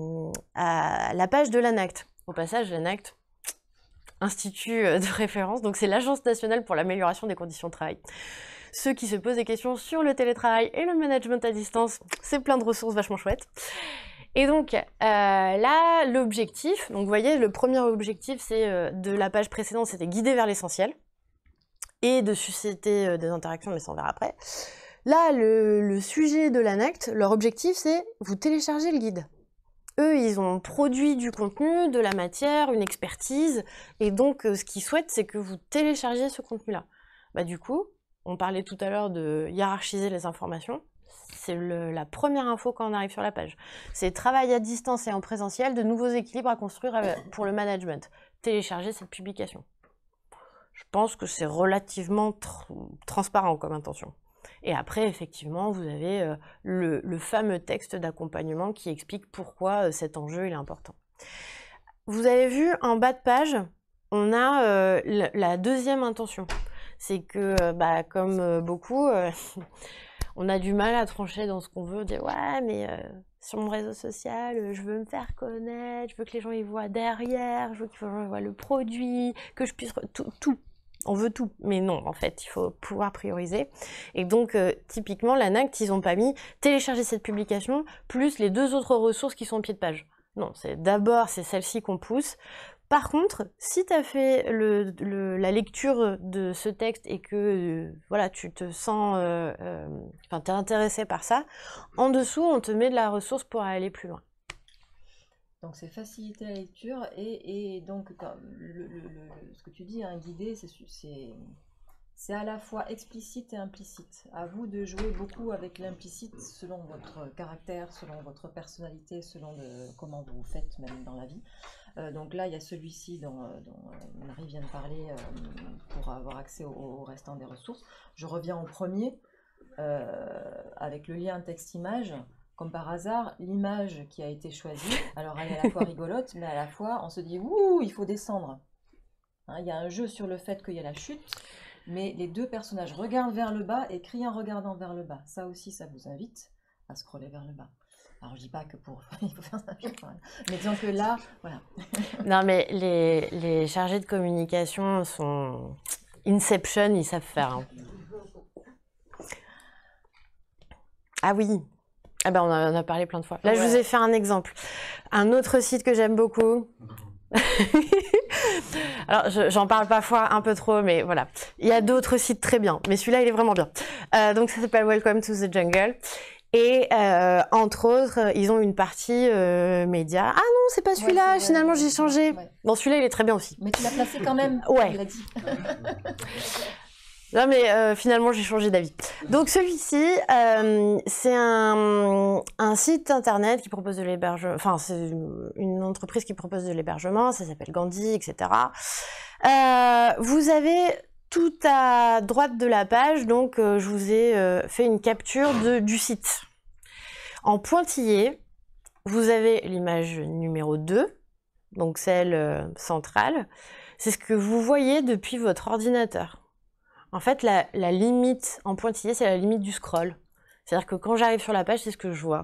la page de l'ANACT, au passage, l'ANACT, Institut de référence, donc c'est l'Agence nationale pour l'amélioration des conditions de travail. Ceux qui se posent des questions sur le télétravail et le management à distance, c'est plein de ressources vachement chouettes. Et donc là, l'objectif, donc vous voyez, le premier objectif, c'est de la page précédente, c'était guider vers l'essentiel et de susciter des interactions, mais ça on verra après. Là, le sujet de l'ANACT, leur objectif, c'est vous télécharger le guide. Eux, ils ont produit du contenu, de la matière, une expertise, et donc ce qu'ils souhaitent, c'est que vous téléchargiez ce contenu-là. Du coup, on parlait tout à l'heure de hiérarchiser les informations. C'est la première info quand on arrive sur la page. C'est travail à distance et en présentiel, de nouveaux équilibres à construire pour le management. Télécharger cette publication. Je pense que c'est relativement transparent comme intention. Et après, effectivement, vous avez le fameux texte d'accompagnement qui explique pourquoi cet enjeu est important. Vous avez vu, en bas de page, on a la deuxième intention. C'est que, comme beaucoup... on a du mal à trancher dans ce qu'on veut, dire ouais, mais sur mon réseau social, je veux me faire connaître, je veux que les gens y voient derrière, je veux qu'ils voient le produit, que je puisse... Tout. On veut tout. Mais non, en fait, il faut pouvoir prioriser. Et donc, typiquement, l'ANACT, ils n'ont pas mis télécharger cette publication, plus les 2 autres ressources qui sont au pied de page. Non, d'abord, c'est celle-ci qu'on pousse. Par contre, si tu as fait la lecture de ce texte et que voilà, tu te sens, t'es intéressé par ça, en dessous, on te met de la ressource pour aller plus loin. Donc c'est faciliter la lecture et donc ce que tu dis, guider, c'est à la fois explicite et implicite. À vous de jouer beaucoup avec l'implicite selon votre caractère, selon votre personnalité, selon comment vous faites même dans la vie. Donc là, il y a celui-ci dont Marie vient de parler pour avoir accès au restant des ressources. Je reviens au premier, avec le lien texte-image. comme par hasard, l'image qui a été choisie, alors elle est à la fois rigolote, mais à la fois on se dit, ouh, il faut descendre. Hein, il y a un jeu sur le fait qu'il y a la chute, mais les deux personnages regardent vers le bas et crient en regardant vers le bas. Ça aussi, ça vous invite à scroller vers le bas. Alors je dis pas que pour il faut faire ça, mais disons que là, voilà. Non, mais les chargés de communication sont Inception, ils savent faire. Hein. Ah oui. Ah ben on en a parlé plein de fois. Là, je vous ai fait un exemple. Un autre site que j'aime beaucoup. Alors, j'en parle parfois un peu trop, mais voilà. Il y a d'autres sites très bien, mais celui-là, il est vraiment bien. Donc, ça s'appelle Welcome to the Jungle. Et entre autres, ils ont une partie média. Ah non, c'est pas celui-là, Ouais, finalement, j'ai changé. Ouais. Bon, celui-là, il est très bien aussi. Mais tu l'as placé quand même, Ouais. tu l'as dit. Non, mais finalement, j'ai changé d'avis. Donc, celui-ci, c'est un site internet qui propose de l'hébergement. Enfin, c'est une entreprise qui propose de l'hébergement. Ça s'appelle Gandhi, etc. Vous avez tout à droite de la page. Donc, je vous ai fait une capture du site. En pointillé, vous avez l'image numéro 2, donc celle centrale. C'est ce que vous voyez depuis votre ordinateur. En fait, la limite en pointillé, c'est la limite du scroll. C'est-à-dire que quand j'arrive sur la page, c'est ce que je vois.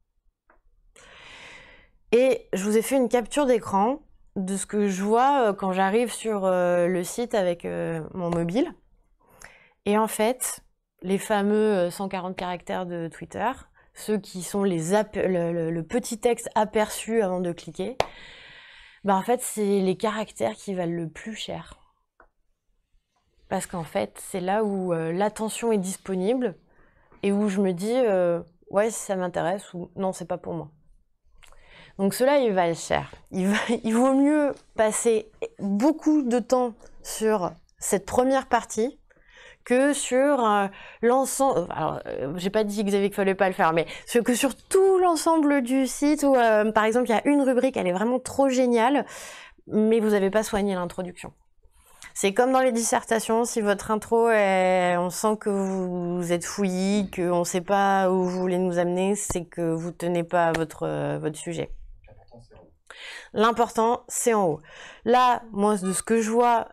Et je vous ai fait une capture d'écran de ce que je vois quand j'arrive sur le site avec mon mobile. Et en fait, les fameux 140 caractères de Twitter, ceux qui sont le petit texte aperçu avant de cliquer, bah en fait, c'est les caractères qui valent le plus cher. Parce qu'en fait, c'est là où l'attention est disponible et où je me dis ouais, ça m'intéresse ou non, c'est pas pour moi. Donc cela, il valent cher. Il vaut mieux passer beaucoup de temps sur cette première partie que sur l'ensemble. Alors, j'ai pas dit Xavier qu'il fallait pas le faire, mais que sur tout l'ensemble du site où, par exemple, il y a une rubrique, elle est vraiment trop géniale, mais vous n'avez pas soigné l'introduction. C'est comme dans les dissertations, si votre intro, on sent que vous êtes fouillis, qu'on ne sait pas où vous voulez nous amener, c'est que vous ne tenez pas à votre sujet. L'important, c'est en haut. Là, moi, de ce que je vois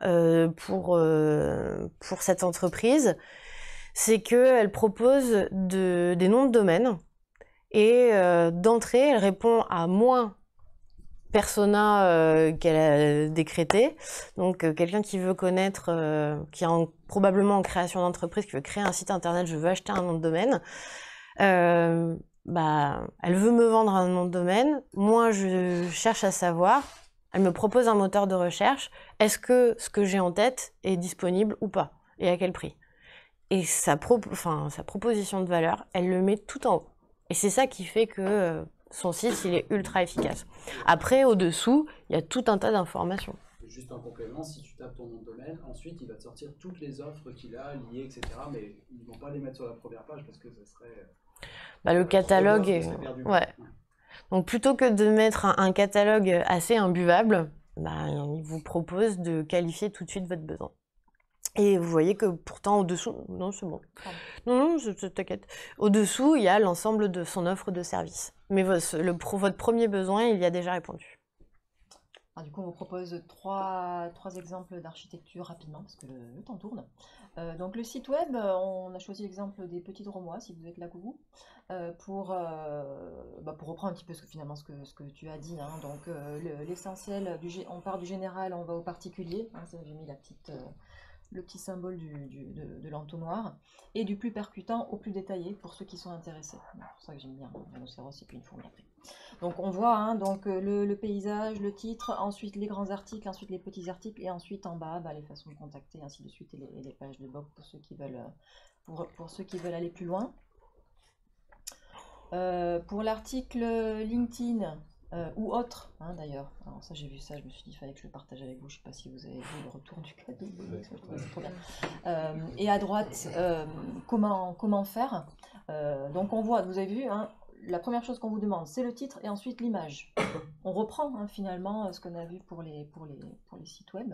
pour cette entreprise, c'est qu'elle propose des noms de domaine et d'entrée, elle répond à moins persona qu'elle a décrété. Donc, quelqu'un qui veut connaître, qui est probablement en création d'entreprise, qui veut créer un site internet, je veux acheter un nom de domaine. Elle veut me vendre un nom de domaine. Moi, je cherche à savoir. Elle me propose un moteur de recherche. Est-ce que ce que j'ai en tête est disponible ou pas? Et à quel prix? Et sa proposition de valeur, elle le met tout en haut. Et c'est ça qui fait que son site, il est ultra efficace. Après, au-dessous, il y a tout un tas d'informations. Juste un complément, si tu tapes ton nom de domaine, ensuite il va te sortir toutes les offres qu'il a liées, etc. Mais ils ne vont pas les mettre sur la première page parce que ça serait... le catalogue est... Ouais. Donc plutôt que de mettre un catalogue assez imbuvable, il vous propose de qualifier tout de suite votre besoin. Et vous voyez que pourtant au-dessous... Non, c'est bon. Non, t'inquiète. Au-dessous, il y a l'ensemble de son offre de service. Mais votre premier besoin, il y a déjà répondu. Alors, du coup, on vous propose trois exemples d'architecture rapidement, parce que le temps tourne. Donc le site web, on a choisi l'exemple des petits Dromois, si vous êtes là, coucou, pour reprendre un petit peu ce que tu as dit. Hein. Donc l'essentiel, on part du général, on va au particulier. Hein, j'ai mis le petit symbole de l'entonnoir, et du plus percutant au plus détaillé pour ceux qui sont intéressés. C'est pour ça que j'aime bien un rhinocéros et puis une fourmi après. Donc on voit hein, donc, le paysage, le titre, ensuite les grands articles, ensuite les petits articles, et ensuite en bas les façons de contacter, ainsi de suite, et les pages de blog pour ceux qui veulent, pour ceux qui veulent aller plus loin. Pour l'article LinkedIn, ou autre, hein, d'ailleurs. Alors ça, j'ai vu ça, je me suis dit, il fallait que je le partage avec vous. Je ne sais pas si vous avez vu le retour du cadeau. C'est trop bien. Et à droite, comment faire. Donc on voit, vous avez vu, hein, la première chose qu'on vous demande, c'est le titre et ensuite l'image. On reprend hein, finalement ce qu'on a vu pour les sites web.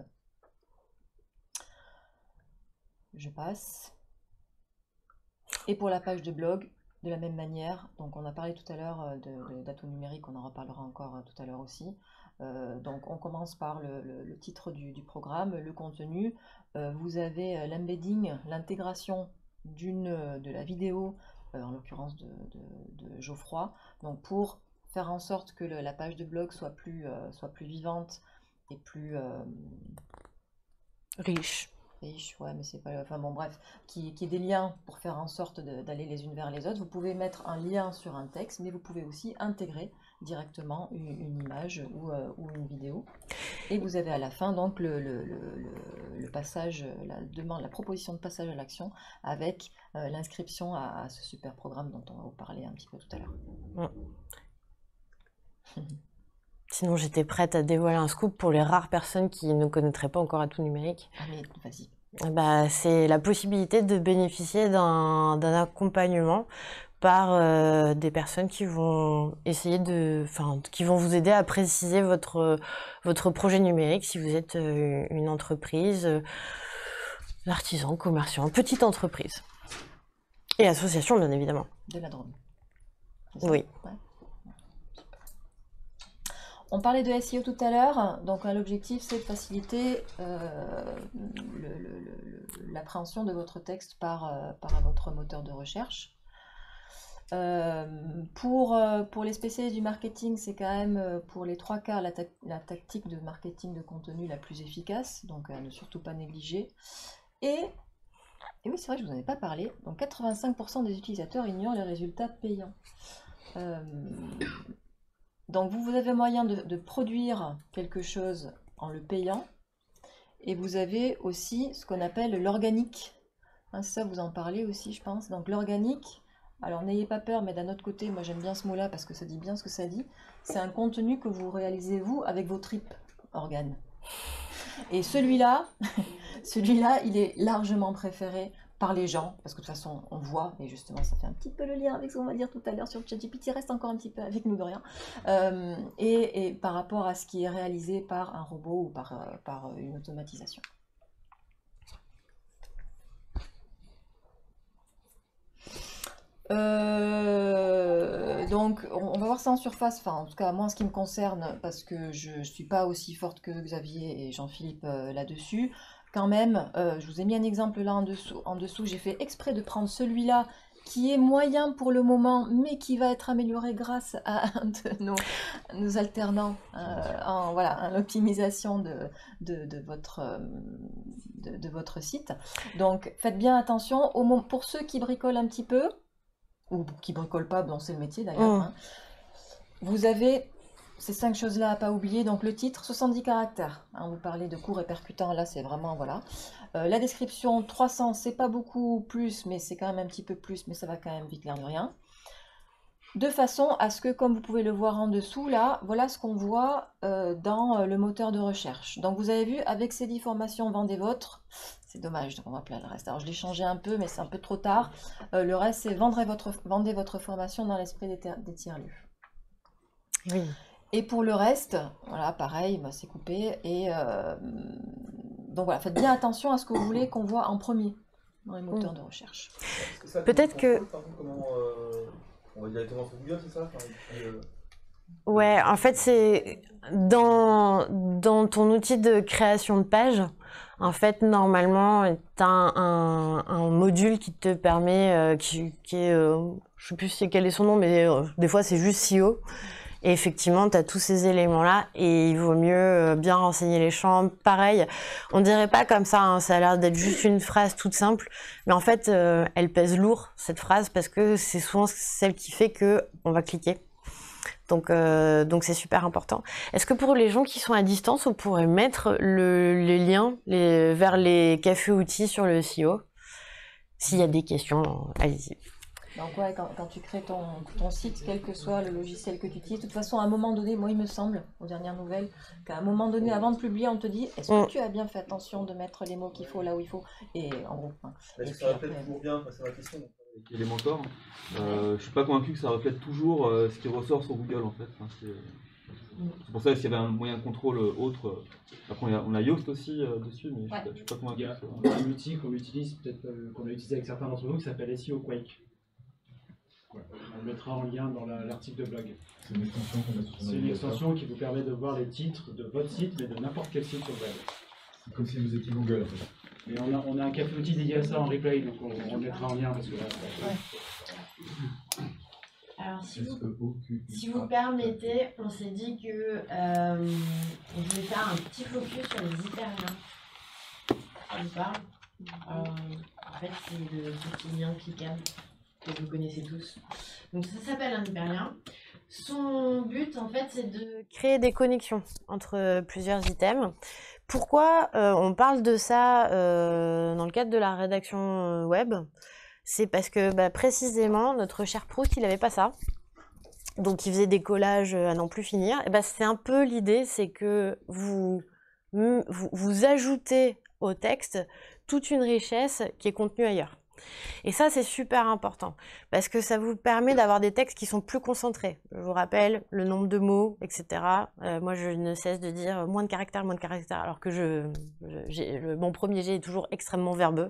Je passe. Et pour la page de blog, de la même manière. Donc on a parlé tout à l'heure d'atouts numériques, on en reparlera encore tout à l'heure aussi. Donc on commence par le titre du programme, le contenu. Vous avez l'embedding, l'intégration de la vidéo, en l'occurrence de Geoffroy, donc pour faire en sorte que la page de blog soit plus vivante et plus Riche. ouais, mais c'est pas. Enfin bon, bref, qui ait des liens pour faire en sorte d'aller les unes vers les autres. Vous pouvez mettre un lien sur un texte, mais vous pouvez aussi intégrer directement une image ou une vidéo. Et vous avez à la fin donc le passage, la proposition de passage à l'action avec l'inscription à ce super programme dont on va vous parler un petit peu tout à l'heure. Sinon, j'étais prête à dévoiler un scoop pour les rares personnes qui ne connaîtraient pas encore Atout Numérique. Ah mais vas-y. Bah, c'est la possibilité de bénéficier d'un accompagnement par des personnes qui vont essayer qui vont vous aider à préciser votre projet numérique si vous êtes une entreprise, l'artisan, commerçant, petite entreprise. Et association, bien évidemment. De la Drôme. Oui. Ouais. On parlait de SEO tout à l'heure, donc l'objectif c'est de faciliter l'appréhension de votre texte par votre moteur de recherche. Pour les spécialistes du marketing, c'est quand même pour les 3/4 la tactique de marketing de contenu la plus efficace, donc ne surtout pas négliger. Et oui, c'est vrai que je vous en ai pas parlé, donc 85% des utilisateurs ignorent les résultats payants. Donc vous avez moyen de produire quelque chose en le payant, et vous avez aussi ce qu'on appelle l'organique. Hein, ça, vous en parlez aussi, je pense. Donc l'organique, alors n'ayez pas peur, mais d'un autre côté, moi j'aime bien ce mot-là parce que ça dit bien ce que ça dit. C'est un contenu que vous réalisez vous avec vos tripes, organes. Et celui-là, il est largement préféré par les gens, parce que de toute façon on voit, et justement ça fait un petit peu le lien avec ce qu'on va dire tout à l'heure sur le ChatGPT, reste encore un petit peu avec nous de rien, et par rapport à ce qui est réalisé par un robot ou par une automatisation. Donc on va voir ça en surface, enfin en tout cas moi en ce qui me concerne, parce que je ne suis pas aussi forte que Xavier et Jean-Philippe là-dessus. Quand même, je vous ai mis un exemple là en dessous, j'ai fait exprès de prendre celui-là qui est moyen pour le moment, mais qui va être amélioré grâce à un de nos alternants en l'optimisation de votre site. Donc faites bien attention, pour ceux qui bricolent un petit peu, ou qui bricolent pas, bon c'est le métier d'ailleurs, hein, vous avez ces 5 choses-là à pas oublier. Donc le titre, 70 caractères. Hein, vous parlez de court et percutant, là c'est vraiment, voilà. La description, 300, c'est pas beaucoup plus, mais c'est quand même un petit peu plus, mais ça va quand même vite, l'air de rien. De façon à ce que, comme vous pouvez le voir en dessous, là, voilà ce qu'on voit dans le moteur de recherche. Donc vous avez vu, avec ces 10 formations, vendez votre. C'est dommage, donc on va appeler le reste. Alors je l'ai changé un peu, mais c'est un peu trop tard. Le reste, c'est vendez votre formation dans l'esprit des tiers-lieux. Oui. Et pour le reste, voilà, pareil, bah, c'est coupé. Et donc voilà, faites bien attention à ce que vous voulez qu'on voit en premier dans les moteurs de recherche. Peut-être que... Comment, on va directement sur Google, c'est ça? Ouais, en fait, c'est dans ton outil de création de page, en fait, normalement, tu as un module qui te permet, qui est, je sais plus quel est son nom, mais des fois, c'est juste SEO. Et effectivement, tu as tous ces éléments-là et il vaut mieux bien renseigner les champs. Pareil, on dirait pas comme ça, hein, ça a l'air d'être juste une phrase toute simple, mais en fait, elle pèse lourd, cette phrase, parce que c'est souvent celle qui fait qu'on va cliquer. Donc c'est super important. Est-ce que pour les gens qui sont à distance, on pourrait mettre les liens vers les cafés-outils sur le SEO? S'il y a des questions, allez-y. Donc ouais, quand tu crées ton site, quel que soit le logiciel que tu utilises, de toute façon, à un moment donné, moi il me semble, aux dernières nouvelles, qu'à un moment donné, avant de publier, on te dit, est-ce que tu as bien fait attention de mettre les mots qu'il faut là où il faut? Et en gros... Hein. Est-ce que ça reflète toujours bien, c'est ma question. Avec Elementor, je suis pas convaincu que ça reflète toujours ce qui ressort sur Google en fait. Enfin, c'est pour ça qu'il y avait un moyen de contrôle autre. Après on a Yoast aussi dessus, mais je suis pas convaincu. Il y a un outil qu'on utilise, peut-être qu'on a utilisé avec certains d'entre vous, qui s'appelle SEO Quake. On le mettra en lien dans l'article de blog. C'est une extension qu'on met sur son C'est une navigateur. extension qui vous permet de voir les titres de votre site, mais de n'importe quel site sur le web. C'est comme si vous étiez Google en fait. Et on a un café outil dédié à ça en replay, donc on le mettra en lien parce que là, Alors, si S-E-O-Q-U-A. vous permettez, on s'est dit que je vais faire un petit focus sur les hyperliens. Ça vous parle En fait, c'est le petit lien cliquable que vous connaissez tous. Donc, ça s'appelle un hyperlien. Son but, en fait, c'est de Créer des connexions entre plusieurs items. Pourquoi on parle de ça dans le cadre de la rédaction web? C'est parce que précisément, notre cher Proust, il n'avait pas ça. Donc, il faisait des collages à n'en plus finir. Et c'est un peu l'idée, c'est que vous ajoutez au texte toute une richesse qui est contenue ailleurs. Et ça, c'est super important, parce que ça vous permet d'avoir des textes qui sont plus concentrés. Je vous rappelle le nombre de mots, etc. Moi, je ne cesse de dire moins de caractères, alors que mon premier jet est toujours extrêmement verbeux.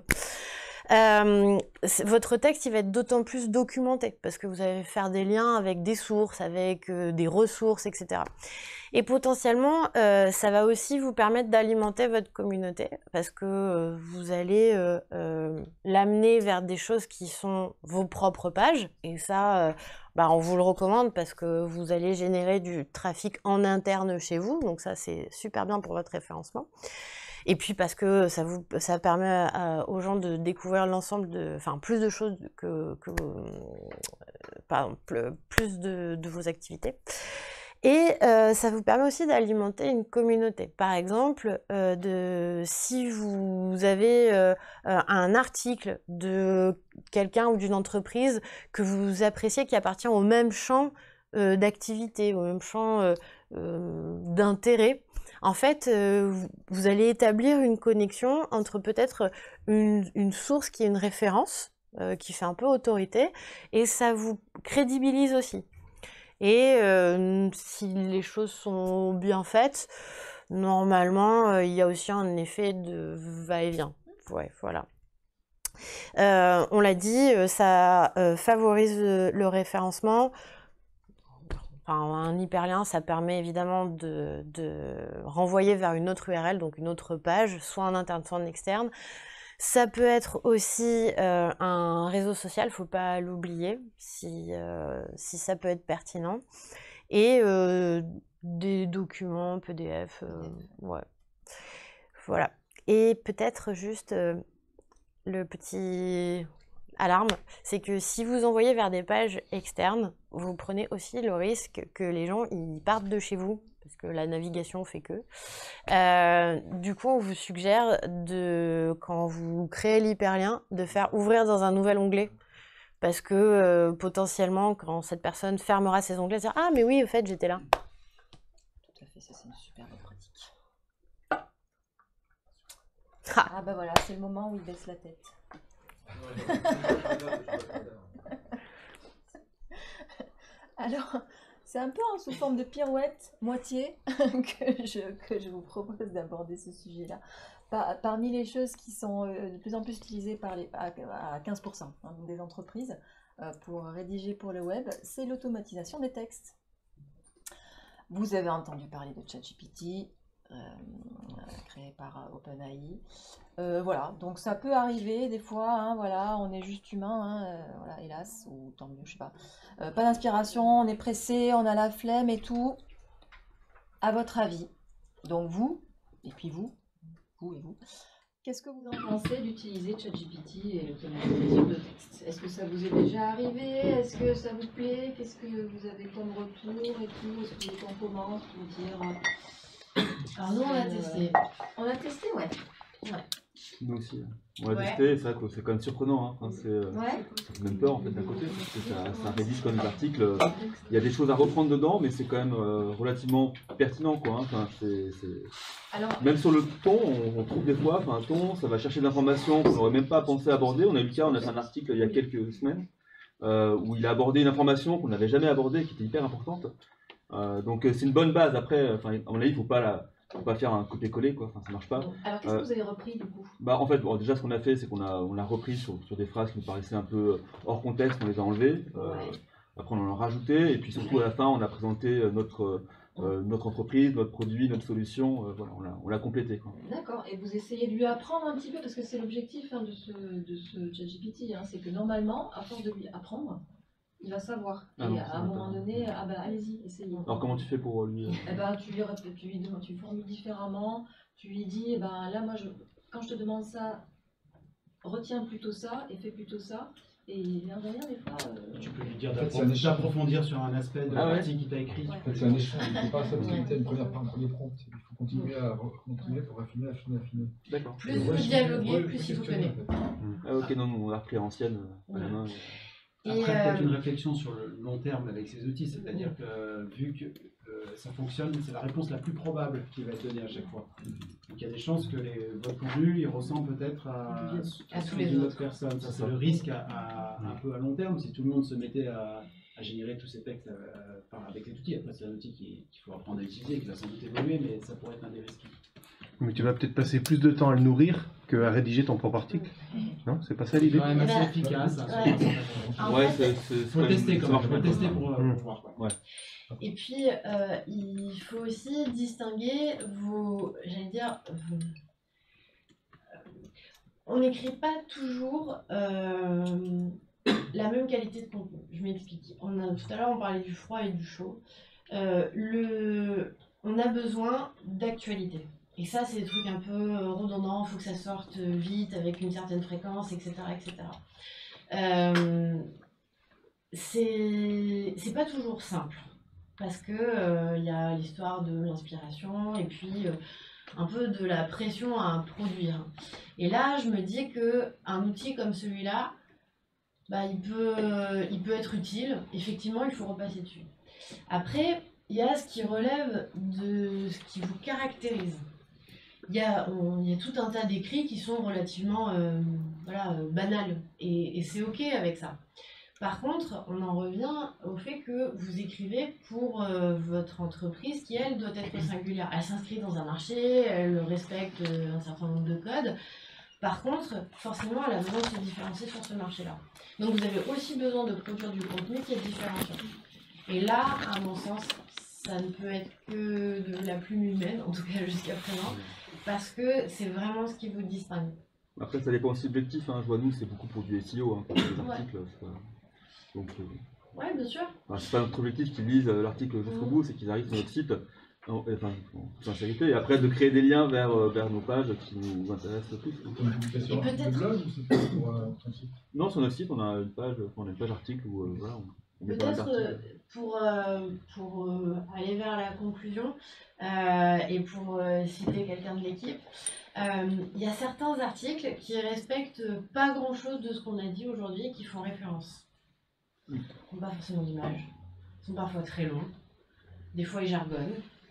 Votre texte, il va être d'autant plus documenté, parce que vous allez faire des liens avec des sources, avec des ressources, etc. Et potentiellement, ça va aussi vous permettre d'alimenter votre communauté, parce que vous allez l'amener vers des choses qui sont vos propres pages, et ça, on vous le recommande, parce que vous allez générer du trafic en interne chez vous, donc ça, c'est super bien pour votre référencement. Et puis parce que ça permet aux gens de découvrir l'ensemble plus de choses plus de vos activités. Et ça vous permet aussi d'alimenter une communauté. Par exemple, si vous avez un article de quelqu'un ou d'une entreprise que vous appréciez qui appartient au même champ d'activité, au même champ d'intérêt, en fait, vous allez établir une connexion entre peut-être une source qui est une référence, qui fait un peu autorité, et ça vous crédibilise aussi. Et si les choses sont bien faites, normalement, il y a aussi un effet de va-et-vient. Ouais, voilà. On l'a dit, ça favorise le référencement. Un hyperlien, ça permet évidemment de renvoyer vers une autre URL, donc une autre page, soit en interne, soit en externe. Ça peut être aussi un réseau social, faut pas l'oublier, si ça peut être pertinent. Et des documents, PDF, ouais. Voilà. Et peut-être juste le petit alarme, c'est que si vous envoyez vers des pages externes, vous prenez aussi le risque que les gens ils partent de chez vous, parce que la navigation fait que. Du coup, on vous suggère quand vous créez l'hyperlien, de faire ouvrir dans un nouvel onglet. Parce que potentiellement, quand cette personne fermera ses onglets, elle va dire « Ah, mais oui, au fait, j'étais là. » Tout à fait, ça c'est une super bonne pratique. Ah. Voilà, c'est le moment où il baisse la tête. Alors, c'est un peu sous forme de pirouette moitié que je vous propose d'aborder ce sujet-là. Parmi les choses qui sont de plus en plus utilisées à 15% des entreprises pour rédiger pour le web, c'est l'automatisation des textes. Vous avez entendu parler de ChatGPT, créé par OpenAI. Voilà, donc ça peut arriver des fois, voilà, on est juste humain, voilà, hélas, ou tant mieux, je sais pas. Pas d'inspiration, on est pressé, on a la flemme et tout. À votre avis, donc vous, et puis vous et vous, qu'est-ce que vous en pensez d'utiliser ChatGPT et l'automatisation de texte? Est-ce que ça vous est déjà arrivé? Est-ce que ça vous plaît? Qu'est-ce que vous avez comme retour et tout? Est-ce que vous êtes en commence pour dire... Alors nous, on a testé. On a testé, ouais. Nous aussi. On l'a testé, c'est vrai que c'est quand même surprenant. C'est même peur en fait d'un côté, parce que ça rédige quand même des articles. Il y a des choses à reprendre dedans, mais c'est quand même relativement pertinent, quoi. Alors, même sur le ton, on trouve des fois, un ton, ça va chercher de l'information qu'on n'aurait même pas pensé aborder. On a eu le cas, on a fait un article il y a quelques semaines où il a abordé une information qu'on n'avait jamais abordée, qui était hyper importante. Donc c'est une bonne base. Après, à mon avis, il ne faut pas On peut pas faire un copier-coller, quoi. Enfin, ça marche pas. Alors, qu'est-ce que vous avez repris, du coup? Bah, en fait, bon, déjà, ce qu'on a fait, c'est qu'on a repris sur des phrases qui nous paraissaient un peu hors contexte, on les a enlevées. Après, on en a rajouté, et puis surtout, à la fin, on a présenté notre entreprise, notre produit, notre solution. Voilà, on l'a complété, quoi. D'accord, et vous essayez de lui apprendre un petit peu, parce que c'est l'objectif de ce ChatGPT, c'est que normalement, à force de lui apprendre, il va savoir. Et à un moment donné, allez-y, essayez. Alors, comment tu fais pour lui Tu formules différemment, tu lui dis, là, moi, quand je te demande ça, retiens plutôt ça et fais plutôt ça. Et l'air de rien, des fois. Tu peux lui dire En fait, c'est un échange. d'approfondir sur un aspect de l'article qu'il t'a écrit. En fait, c'est un échange. Il ne faut pas faciliter un premier prompt. Il faut continuer à continuer pour affiner. D'accord. Plus vous dialoguez, plus il vous connaît. Ah, ok, non, on l'a repris à l'ancienne. Après, peut-être une réflexion sur le long terme avec ces outils, c'est-à-dire que vu que ça fonctionne, c'est la réponse la plus probable qui va être donnée à chaque fois. Donc il y a des chances que votre contenu il ressemble peut-être à tous les autres personnes. Ça c'est le risque un peu à long terme si tout le monde se mettait à générer tous ces textes avec cet outil. Après c'est un outil qu'il faut apprendre à utiliser, qui va sans doute évoluer, mais ça pourrait être un des risques. Mais tu vas peut-être passer plus de temps à le nourrir qu'à rédiger ton propre article. Non, c'est pas ça l'idée. C'est quand même assez efficace. Ouais, faut le tester quand même. Faut le tester pour voir. Ouais. Et puis, il faut aussi distinguer on n'écrit pas toujours la même qualité de contenu. Je m'explique. Tout à l'heure, on parlait du froid et du chaud. On a besoin d'actualité. Et ça, c'est des trucs un peu redondants. Il faut que ça sorte vite, avec une certaine fréquence, etc. C'est pas toujours simple. Parce que y a l'histoire de l'inspiration et puis un peu de la pression à produire. Et là, je me dis qu'un outil comme celui-là, il peut être utile. Effectivement, il faut repasser dessus. Après, il y a ce qui relève de ce qui vous caractérise. Il y a tout un tas d'écrits qui sont relativement banals. Et c'est OK avec ça. Par contre, on en revient au fait que vous écrivez pour votre entreprise qui, elle, doit être singulière. Elle s'inscrit dans un marché, elle respecte un certain nombre de codes. Par contre, forcément, elle a besoin de se différencier sur ce marché-là. Donc, vous avez aussi besoin de produire du contenu qui est différenciant. Et là, à mon sens, ça ne peut être que de la plume humaine, en tout cas jusqu'à présent, parce que c'est vraiment ce qui vous distingue. Après, ça dépend aussi de l'objectif. Je vois, nous, c'est beaucoup pour du SEO, pour les articles. Donc, ouais, bien sûr. C'est pas notre objectif qu'ils lisent l'article jusqu'au bout, c'est qu'ils arrivent sur notre site, en sincérité, et après de créer des liens vers nos pages qui nous intéressent le plus. Sur le blog ou c'est pour ton site? Non, sur notre site, on a une page article où on met pas mal Peut-être d'articles. pour aller vers la conclusion et pour citer quelqu'un de l'équipe, il y a certains articles qui respectent pas grand-chose de ce qu'on a dit aujourd'hui et qui font référence. Ils n'ont pas forcément d'image, ils sont parfois très longs, des fois ils jargonnent,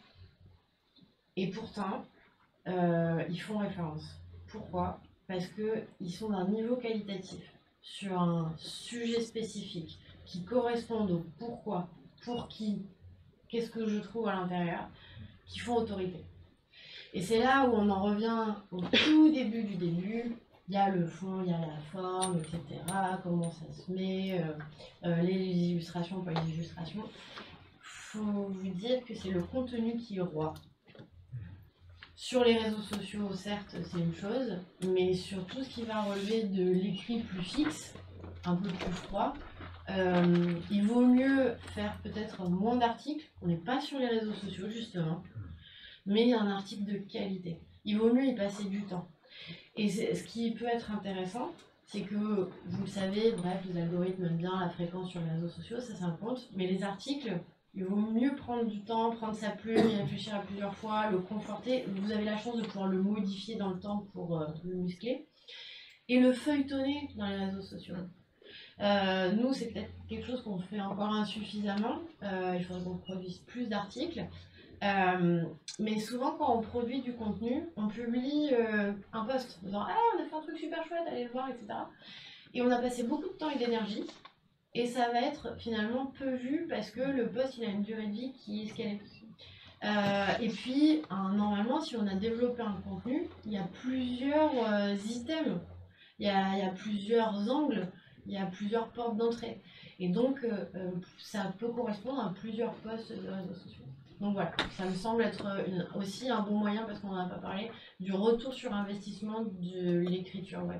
et pourtant ils font référence. Pourquoi? Parce qu'ils sont d'un niveau qualitatif sur un sujet spécifique qui correspond au pourquoi, pour qui, qu'est-ce que je trouve à l'intérieur, qui font autorité. Et c'est là où on en revient au tout début du début. Il y a le fond, il y a la forme, etc. Comment ça se met, les illustrations, pas les illustrations. Faut vous dire que c'est le contenu qui est roi. Sur les réseaux sociaux, certes, c'est une chose, mais sur tout ce qui va relever de l'écrit plus fixe, un peu plus froid, il vaut mieux faire peut-être moins d'articles. On n'est pas sur les réseaux sociaux, justement, mais un article de qualité. Il vaut mieux y passer du temps. Et ce qui peut être intéressant, c'est que, vous le savez, bref, les algorithmes aiment bien la fréquence sur les réseaux sociaux, ça compte, mais les articles, il vaut mieux prendre du temps, prendre sa plume, y réfléchir à plusieurs fois, le conforter. Vous avez la chance de pouvoir le modifier dans le temps pour le muscler. Et le feuilletonner dans les réseaux sociaux. Nous, c'est peut-être quelque chose qu'on fait encore insuffisamment. Il faudrait qu'on produise plus d'articles. Mais souvent, quand on produit du contenu, on publie un post en disant « Ah, on a fait un truc super chouette, allez le voir, etc. » Et on a passé beaucoup de temps et d'énergie. Et ça va être finalement peu vu parce que le post, il a une durée de vie qui est ce qu'elle est. Et puis, normalement, si on a développé un contenu, il y a plusieurs items, il y a plusieurs angles, il y a plusieurs portes d'entrée. Et donc, ça peut correspondre à plusieurs posts de réseaux sociaux. Donc voilà, ça me semble être aussi un bon moyen, parce qu'on n'en a pas parlé, du retour sur investissement de l'écriture web.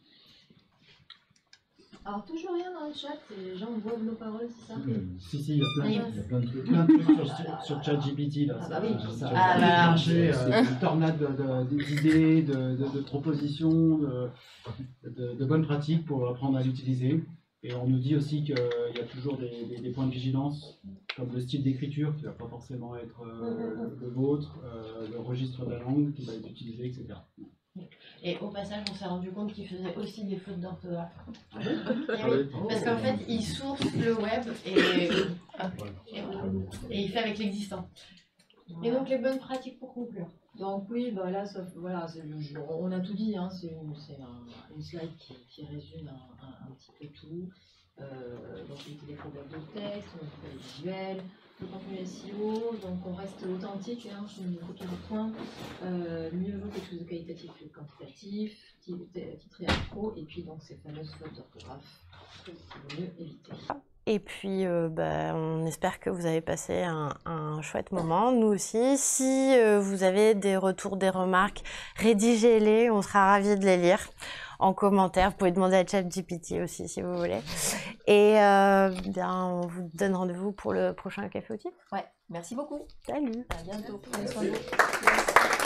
Alors, toujours rien dans le chat, les gens boivent nos paroles, c'est ça? Si, il y a plein de trucs sur ChatGPT. Ah bah oui, ça chercher une tornade d'idées, de propositions, de bonnes pratiques pour apprendre à l'utiliser. Et on nous dit aussi qu'il y a toujours des points de vigilance, comme le style d'écriture qui ne va pas forcément être le vôtre, le registre de la langue qui va être utilisé, etc. Et au passage, on s'est rendu compte qu'il faisait aussi des fautes d'orthographe. Ah Parce qu'en fait, il source le web et il fait avec l'existant. Et donc, les bonnes pratiques pour conclure. Donc oui, bah là, voilà, on a tout dit, hein, c'est une slide qui résume un petit peu tout. Donc les problèmes de texte, on a les visuels, le contenu SEO, donc on reste authentique, hein, je ne copie point. Mieux vaut quelque chose de qualitatif que de quantitatif, titré à trop, et puis donc ces fameuses fautes d'orthographe qu'il vaut mieux éviter. Et puis, on espère que vous avez passé un chouette moment, nous aussi. Si vous avez des retours, des remarques, rédigez-les, on sera ravis de les lire en commentaire. Vous pouvez demander à ChatGPT aussi si vous voulez. Et on vous donne rendez-vous pour le prochain Café au Type. Ouais, merci beaucoup. Salut. À bientôt. Prenez soin de vous.